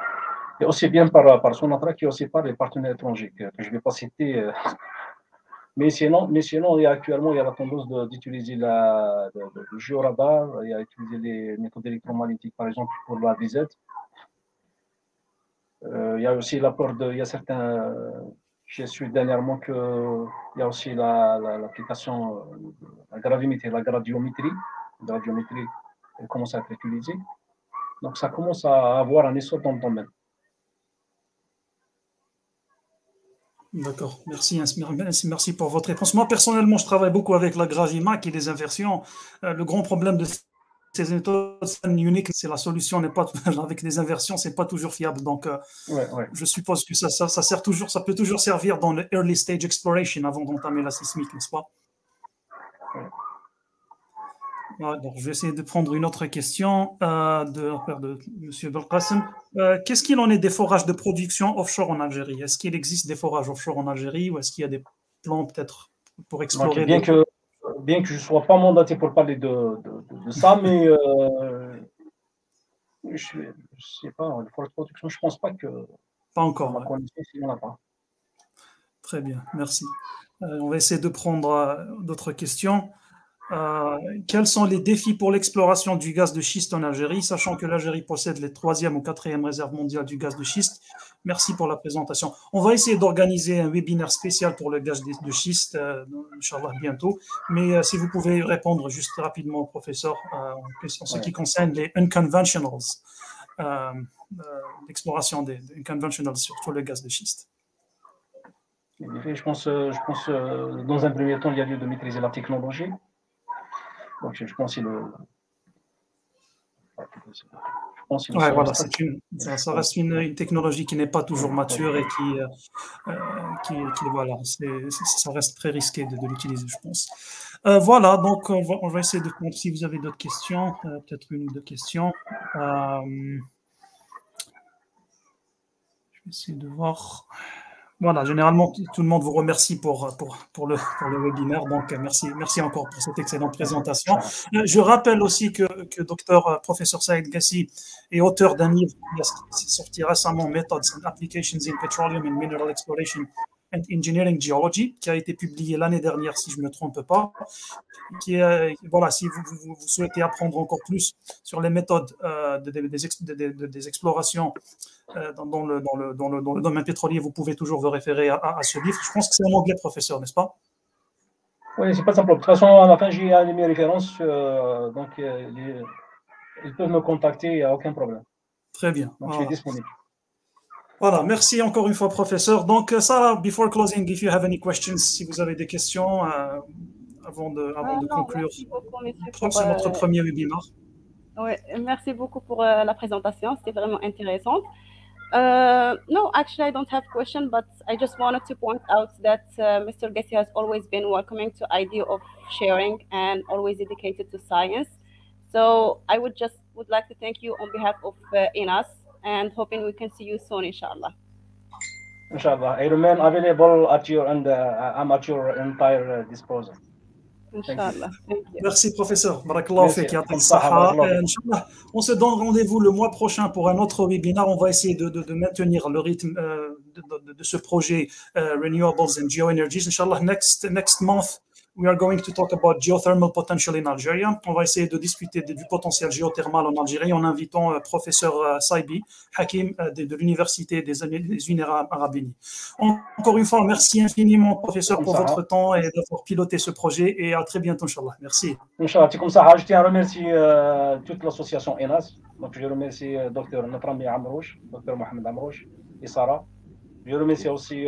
et aussi bien par Sonatrach et aussi par les partenaires étrangers que je ne vais pas citer Mais sinon, actuellement, il y a la tendance d'utiliser le géoradar, il y a utilisé les méthodes électromagnétiques, par exemple, pour la visite. Il y a aussi l'apport il y a certains, j'ai su dernièrement qu'il y a aussi l'application, la gravimétrie, la gradiométrie. La gradiométrie commence à être utilisée. Donc, ça commence à avoir un essor dans le domaine. D'accord, merci pour votre réponse. Moi, personnellement, je travaille beaucoup avec la Gravimac et les inversions. Le grand problème de ces méthodes uniques, c'est la solution n'est pas avec les inversions, c'est pas toujours fiable. Donc, je suppose que ça sert toujours, ça peut toujours servir dans le early stage exploration avant d'entamer la sismique, n'est-ce pas? Donc, je vais essayer de prendre une autre question de M. Belkacem. Qu'est-ce qu'il en est des forages de production offshore en Algérie? Est-ce qu'il existe des forages offshore en Algérie ou est-ce qu'il y a des plans peut-être pour explorer? Donc, bien que je ne sois pas mandaté pour parler de ça, mais je ne sais pas, les forages de production, je ne pense pas que... Pas encore. Ma connaissance, il n'y en a pas. Très bien, merci. On va essayer de prendre d'autres questions. Quels sont les défis pour l'exploration du gaz de schiste en Algérie, sachant que l'Algérie possède les 3e ou 4e réserves mondiales du gaz de schiste? Merci pour la présentation. On va essayer d'organiser un webinaire spécial pour le gaz de schiste, Inch'Allah, bientôt. Mais si vous pouvez répondre juste rapidement au professeur en ce qui concerne les unconventionals, l'exploration des unconventionals, surtout le gaz de schiste. En effet, je pense dans un premier temps, il y a lieu de maîtriser la technologie. Donc, je pense ça reste une technologie qui n'est pas toujours mature et voilà, ça reste très risqué de l'utiliser, je pense. Voilà, donc on va essayer de prendre si vous avez d'autres questions, peut-être une ou deux questions. Je vais essayer de voir. Voilà, généralement, tout le monde vous remercie pour le webinaire. Donc, merci encore pour cette excellente présentation. Je rappelle aussi que professeur Saïd Gassi est auteur d'un livre qui est sorti récemment, Methods and Applications in Petroleum and Mineral Exploration and Engineering Geology, qui a été publié l'année dernière, si je ne me trompe pas. Voilà, si vous souhaitez apprendre encore plus sur les méthodes des explorations dans le domaine pétrolier, vous pouvez toujours vous référer à ce livre. Je pense que c'est en anglais, professeur, n'est-ce pas? Oui, c'est pas simple. De toute façon, à la fin, j'ai mis mes références, donc ils peuvent me contacter, il n'y a aucun problème. Très bien. Donc, je suis disponible. Voilà, merci encore une fois, professeur. Donc, Sarah, before closing, if you have any questions, si vous avez des questions avant de conclure sur notre premier webinaire. Oui, merci beaucoup pour la présentation, c'était vraiment intéressant. No, actually, I don't have a question, but I just wanted to point out that Mr. Gassi has always been welcoming to the idea of sharing and always dedicated to science. So I would like to thank you on behalf of INAS and hoping we can see you soon, inshallah. Inshallah, I remain available at your and I'm at your entire disposal. Inch'Allah. Merci, professeur. Barakallahu fik. Inch'Allah. On se donne rendez-vous le mois prochain pour un autre webinaire. On va essayer de maintenir le rythme de ce projet Renewables and Geoenergies. Inch'Allah, next month, we are going to talk about geothermal potential in Algeria. On va essayer de discuter du potentiel géothermal en Algérie en invitant professeur Saibi Hakim de l'Université des Émirats Arabes Unis. Encore une fois, merci infiniment, professeur, pour votre temps et d'avoir piloté ce projet et à très bientôt, Inch'Allah. Merci. Inch'Allah, c'est comme ça. Je tiens à remercier toute l'association INAS. Donc, je remercie Dr. Natrami Amrouche, Dr. Mohamed Amrouche et Sarah. Je remercie aussi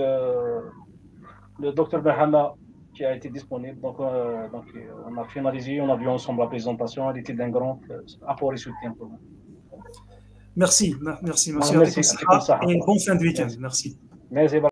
le Dr. Benhama qui a été disponible. Donc, on a finalisé, on a vu ensemble la présentation. Elle était d'un grand apport et soutien pour nous. Merci, monsieur. Merci. Et bonne fin de week-end. Merci. Merci.